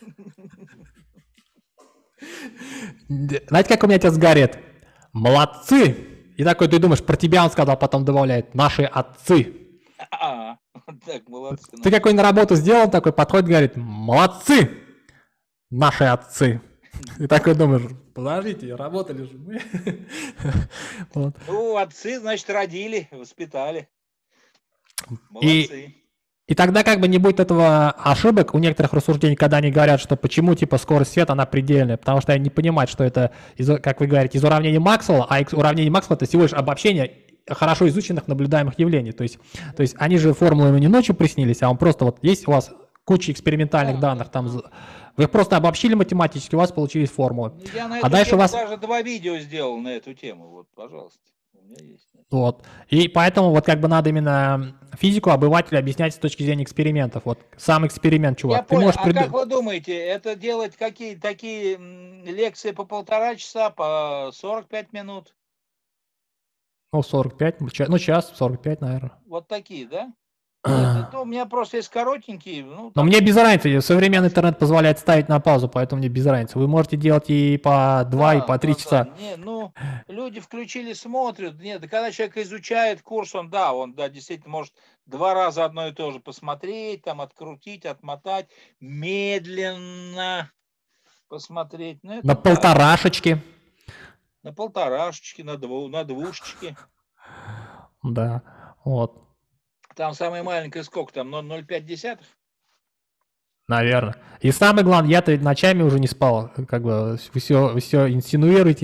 Знаете, как у меня отец говорит? Молодцы! И такой, ты думаешь, про тебя он сказал, потом добавляет, наши отцы. Так, молодцы. Ты какой на работу сделал, такой подходит, говорит, молодцы, наши отцы. И такой думаешь, подождите, работали же мы. Вот. Ну, отцы, значит, родили, воспитали. Молодцы. И тогда как бы не будет этого ошибок у некоторых рассуждений, когда они говорят, что почему типа скорость света, она предельная, потому что они не понимают, что это, как вы говорите, из уравнения Максвелла, а уравнение Максвелла это всего лишь обобщение хорошо изученных наблюдаемых явлений. То есть они же формулы ему не ночью приснились, а он просто вот есть у вас куча экспериментальных данных, там вы их просто обобщили математически, у вас получились формулы. Я на эту дальше тему у вас даже 2 видео сделал на эту тему, вот, пожалуйста. У меня есть. Вот. И поэтому вот как бы надо именно физику обывателю объяснять с точки зрения экспериментов. Вот сам эксперимент, чувак. Я понял. А как вы думаете, это делать какие такие лекции по 1,5 часа, по 45 минут? Ну, 45, ну, час, 45, наверное. Вот такие, да? Нет, у меня просто есть коротенькие. Ну, но мне без разницы, современный интернет позволяет ставить на паузу, поэтому мне без разницы. Вы можете делать и по 2, и по 3 часа. Не, ну, люди включили, смотрят. Нет, когда человек изучает курс, он действительно может 2 раза одно и то же посмотреть, там, открутить, отмотать, медленно посмотреть. Ну, на полторашечке. На полторашечке, на двушечке. Да, вот. Там самая маленькая сколько там, 0,05? Наверное. И самое главное, я-то ночами уже не спал. Как бы вы все инсинуируете.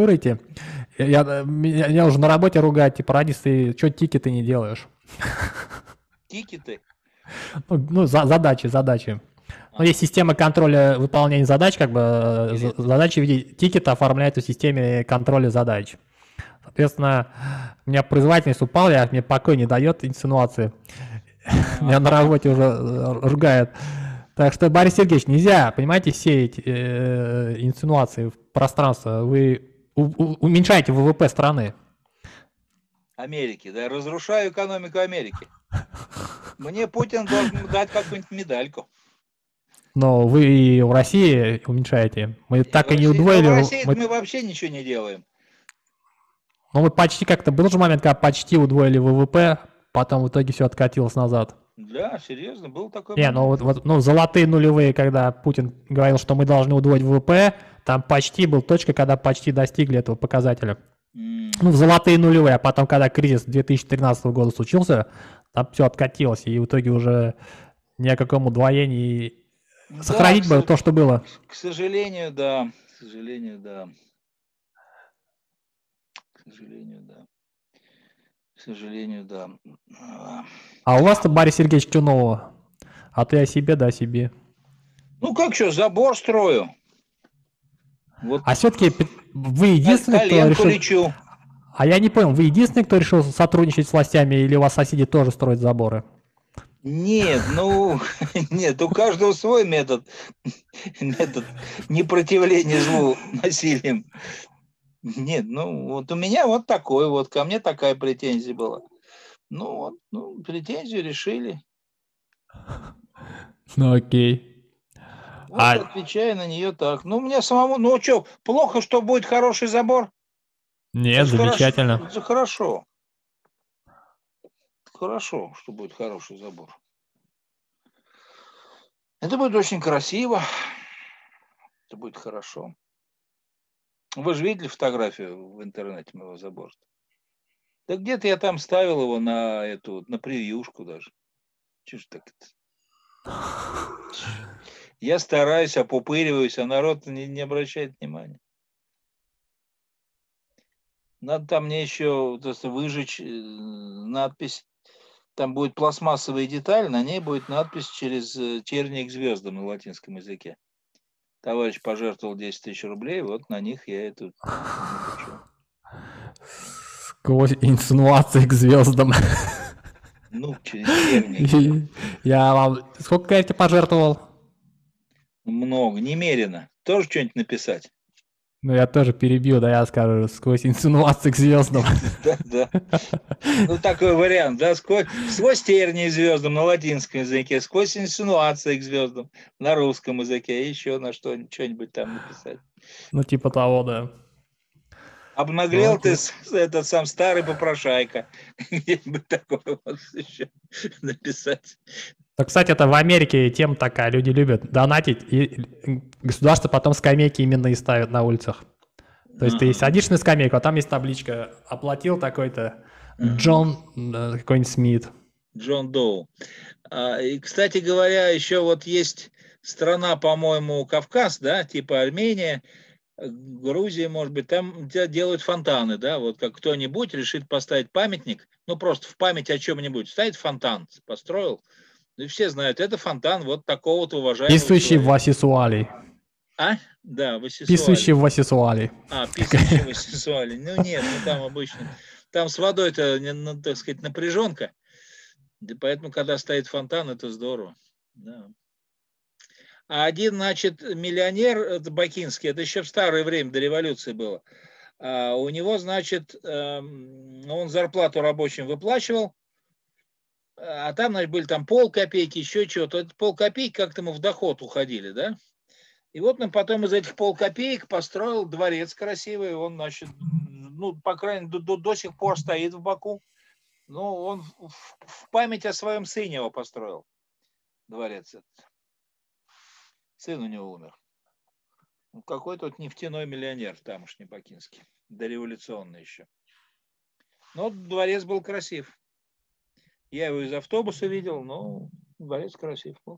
Меня уже на работе ругают, типа, Радис, ты что тикеты не делаешь? Тикеты? Ну, задачи. Ну, есть система контроля выполнения задач, как бы задачи в виде тикета оформляются в системе контроля задач. Соответственно, у меня производительность упала, мне покой не дает инсинуации. Меня на работе уже ругают. Так что, Борис Сергеевич, нельзя, понимаете, сеять инсинуации в пространство. Вы уменьшаете ВВП страны. Америки, да, разрушаю экономику Америки. Мне Путин должен дать какую-нибудь медальку. Но вы и в России уменьшаете. Мы так и не удвоили. В России мы вообще ничего не делаем. Ну, мы почти как-то... Был же момент, когда почти удвоили ВВП, потом в итоге все откатилось назад. Да, серьезно, был такой Не, момент. ну золотые нулевые, когда Путин говорил, что мы должны удвоить ВВП, там почти был точка, когда почти достигли этого показателя. Ну, в золотые нулевые, а потом, когда кризис 2013 года случился, там все откатилось, и в итоге уже ни о каком удвоении сохранить Да, бы то, что было. к сожалению, да. К сожалению, да. К сожалению, да. К сожалению, да. А у вас-то, Борис Сергеевич, что нового? А ты о себе, да о себе. Ну как что, забор строю. Вот А все-таки вы единственный, кто коленку решил... лечу. А я не понял, вы единственный, кто решил сотрудничать с властями, или у вас соседи тоже строят заборы? Нет, ну, нет, у каждого свой метод непротивления злу насилием. Нет, ну, вот у меня вот такой вот, ко мне такая претензия была. Ну, вот, ну, претензию решили. Ну, окей. Вот отвечаю на нее так. Ну, у меня самому, ну, что, плохо, что будет хороший забор? Нет, Это замечательно. Хорошо, это хорошо. Хорошо, что будет хороший забор. Это будет очень красиво. Это будет хорошо. Вы же видели фотографию в интернете моего забора? Да где-то я там ставил его на эту, на превьюшку даже. Чего ж так это? Я стараюсь, опупыриваюсь, а народ не обращает внимания. Надо там мне еще выжечь надпись. Там будет пластмассовая деталь, на ней будет надпись через тернии к звездам на латинском языке. Товарищ пожертвовал 10 тысяч рублей, вот на них я эту напишу. Сквозь инсинуации к звездам. Ну, через тернии. Я вам... Сколько, говорите, пожертвовал? Много, немерено. Тоже что-нибудь написать? Ну, я тоже перебью, да, я скажу, сквозь инсинуации к звездам. Да, да. Ну, такой вариант, да, сквозь тернии к звездам на латинском языке, сквозь инсинуации к звездам на русском языке, еще на что-нибудь там написать. Ну, типа того, да. Обнаглел ты, этот сам старый попрошайка. Где-нибудь такое вот еще написать. Ну, кстати, это в Америке тема такая, люди любят донатить, и государство потом скамейки именно и ставят на улицах. То есть ты садишь на скамейку, а там есть табличка, оплатил такой-то Джон какой-нибудь Смит. Джон Доу. И, кстати говоря, еще вот есть страна, по-моему, Кавказ, да, типа Армения, Грузия, может быть, там делают фонтаны, да, вот как кто-нибудь решит поставить памятник, ну просто в память о чем-нибудь, ставит фонтан, построил, и все знают, это фонтан вот такого-то уважаемого Писающий в человека. Васисуалий. А? Да, Васисуалий. Писающий в Васисуалий. Писающий в Васисуалий. Ну нет, ну там обычно, там с водой-то, ну, так сказать, напряженка, и поэтому, когда стоит фонтан, это здорово, да. А один, значит, миллионер бакинский, это еще в старое время, до революции было, у него, значит, он зарплату рабочим выплачивал, а там, значит, были там полкопейки, еще чего-то. Это полкопейки как-то ему в доход уходили, да? И вот он потом из этих полкопеек построил дворец красивый, он, значит, ну, по крайней мере, до сих пор стоит в Баку. Ну, он в память о своем сыне его построил, дворец этот. Сын у него умер. Какой-то вот нефтяной миллионер тамошний бакинский. Дореволюционный еще. Но дворец был красив. Я его из автобуса видел, но дворец красив был.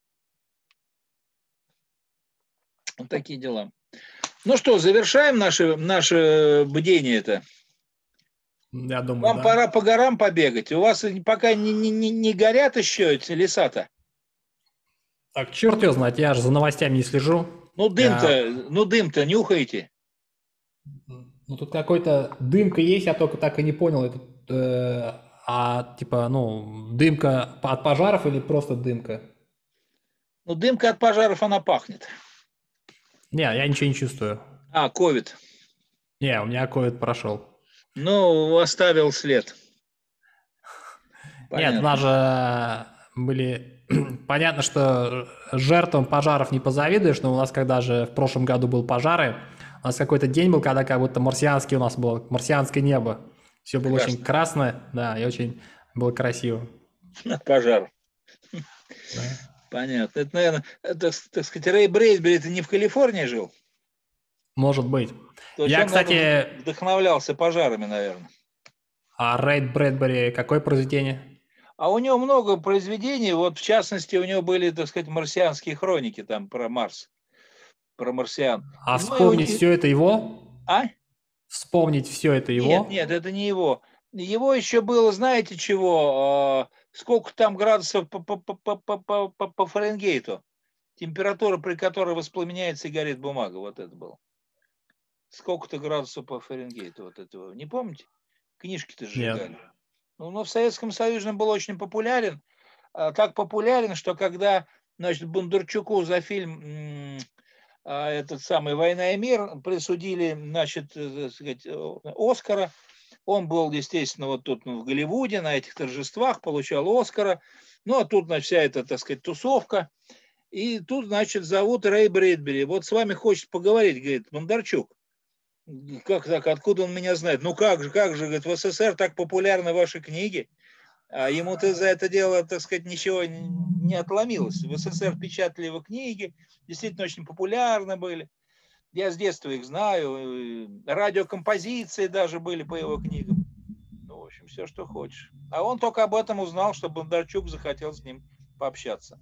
Вот такие дела. Ну что, завершаем наше бдение-то. Я думаю, вам пора по горам побегать. У вас пока не горят еще эти леса-то. Так, черт его знает, я же за новостями не слежу. Ну дым-то нюхаете. Ну тут какой-то дымка есть, я только так и не понял. Типа, ну, дымка от пожаров или просто дымка? Ну, дымка от пожаров, она пахнет. Не, я ничего не чувствую. ковид. Не, у меня ковид прошел. Ну, оставил след. Понятно. Нет, у нас же были... Понятно, что жертвам пожаров не позавидуешь, но у нас, когда же в прошлом году был пожары, У нас какой-то день был, когда как будто марсианский у нас было, марсианское небо. Все было очень красное, да, и очень было красиво. Пожар. Да. Понятно. Это, наверное, так сказать, Рэй Брэдбери, ты не в Калифорнии жил? Может быть. То есть Я, он, кстати... наверное, вдохновлялся пожарами, наверное. А Рэй Брэдбери какое произведение? А у него много произведений, вот в частности у него были, так сказать, марсианские хроники там про Марс, про марсиан. А вспомнить все это его? А? Вспомнить все это его? Нет, это не его. Его еще было, знаете чего, сколько там градусов по Фаренгейту, температура, при которой воспламеняется и горит бумага, вот это было. Сколько-то градусов по Фаренгейту вот этого, не помните? Книжки-то сжигали. Нет. Ну, но в Советском Союзе он был очень популярен, так популярен, что когда, значит, Бондарчуку за фильм этот самый «Война и мир» присудили, значит, так сказать, Оскара, он был, естественно, вот тут в Голливуде на этих торжествах, получал Оскара, ну, а тут, значит, вся эта, так сказать, тусовка, и тут, значит, зовут Рэй Брэдбери, вот с вами хочет поговорить, говорит Бондарчук. Как так, откуда он меня знает? Ну как же, говорит, в СССР так популярны ваши книги, а ему-то за это дело, так сказать, ничего не отломилось. В СССР печатали его книги, действительно очень популярны были. Я с детства их знаю, радиокомпозиции даже были по его книгам. Ну, в общем, все, что хочешь. А он только об этом узнал, что Бондарчук захотел с ним пообщаться.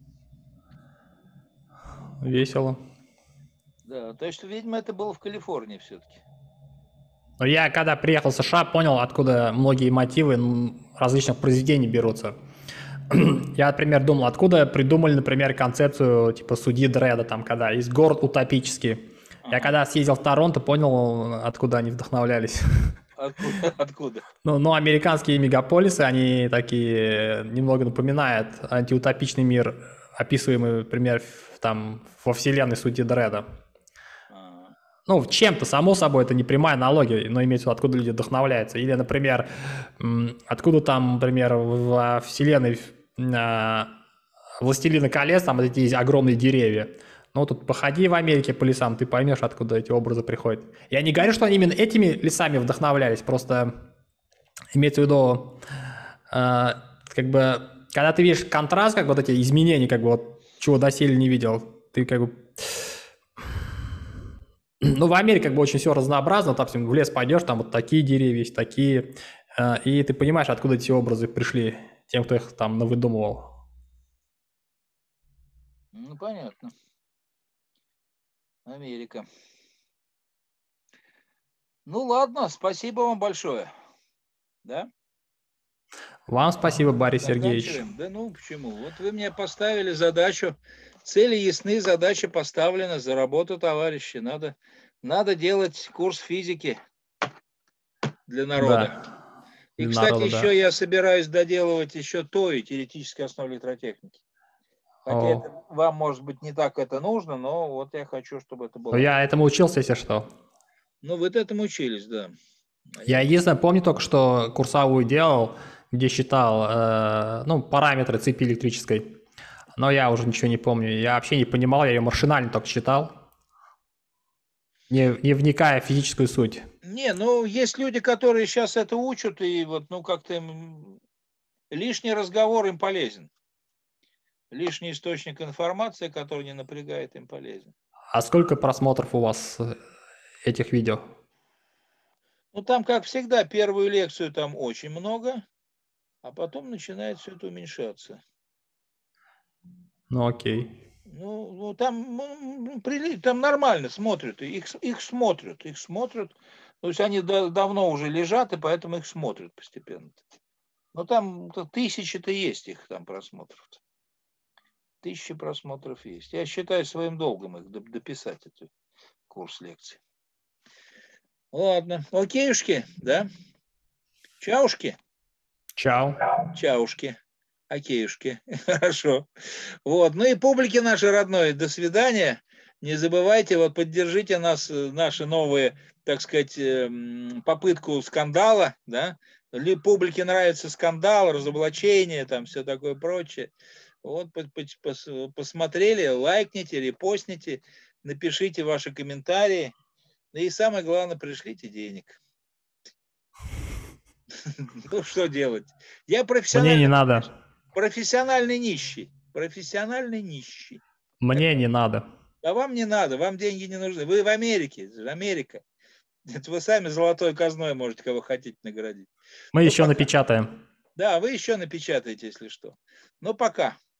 Весело. Да, то есть, видимо, это было в Калифорнии все-таки. Но я, когда приехал в США, понял, откуда многие мотивы различных произведений берутся. Я, например, думал, откуда придумали, например, концепцию типа судьи Дредда, там, когда есть город утопический. Я когда съездил в Торонто, понял, откуда они вдохновлялись. Откуда? Ну, американские мегаполисы, они такие немного напоминают антиутопичный мир, описываемый, например, там, во вселенной судьи Дредда. Ну, чем-то, само собой, это не прямая аналогия, но имеется в виду, откуда люди вдохновляются. Или, например, откуда там, например, во вселенной «Властелина колец», там эти есть огромные деревья. Ну, тут походи в Америке по лесам, ты поймешь, откуда эти образы приходят. Я не говорю, что они именно этими лесами вдохновлялись, просто имеется в виду, как бы, когда ты видишь контраст, как вот эти изменения, как бы вот, чего доселе не видел, ты как бы... Ну, в Америке как бы очень все разнообразно, там в лес пойдешь, там вот такие деревья есть, такие, и ты понимаешь, откуда эти образы пришли тем, кто их там навыдумывал. Ну, понятно. Америка. Ну, ладно, спасибо вам большое. Да? Вам спасибо, Борис Сергеевич. Да ну, почему? Вот вы мне поставили задачу, цели ясны, задача поставлена, за работу, товарищи. Надо делать курс физики для народа. Да. И, кстати, еще я собираюсь доделывать еще ТОИ, теоретическая основа электротехники. Хотя это вам, может быть, не так это нужно, но вот я хочу, чтобы это было. Я этому учился, если что. Ну, вы этому учились, да. Я единственное помню только, что курсовую делал, где считал параметры цепи электрической. Но я уже ничего не помню. Я вообще не понимал, я ее машинально только считал, не вникая в физическую суть. Не, ну, есть люди, которые сейчас это учат, и вот, ну, как-то им лишний разговор им полезен. Лишний источник информации, который не напрягает, им полезен. А сколько просмотров у вас этих видео? Ну, там, как всегда, первую лекцию там очень много, а потом начинает все это уменьшаться. Ну, окей. Ну там нормально смотрят, их смотрят. То есть они давно уже лежат, и поэтому их смотрят постепенно. Но там тысячи-то есть их там просмотров. 1000 просмотров есть. Я считаю своим долгом их дописать, этот курс лекций. Ладно, окейушки, да? Чаушки? Чао. Чаушки. Окейушки. Хорошо. Вот. Ну и публике нашей родной, до свидания. Не забывайте, вот поддержите нас, наши новые, так сказать, попытку скандала, да? Публике нравится скандал, разоблачение, там все такое прочее. Вот посмотрели, лайкните, репостните, напишите ваши комментарии. И самое главное, пришлите денег. Ну, что делать? Я Мне не надо. профессиональный нищий. Профессиональный нищий. Мне не надо. А вам не надо, вам деньги не нужны. Вы в Америке, Америка. Это вы сами золотой казной можете кого хотите наградить. Мы еще напечатаем. Да, вы еще напечатаете, если что. Ну, пока.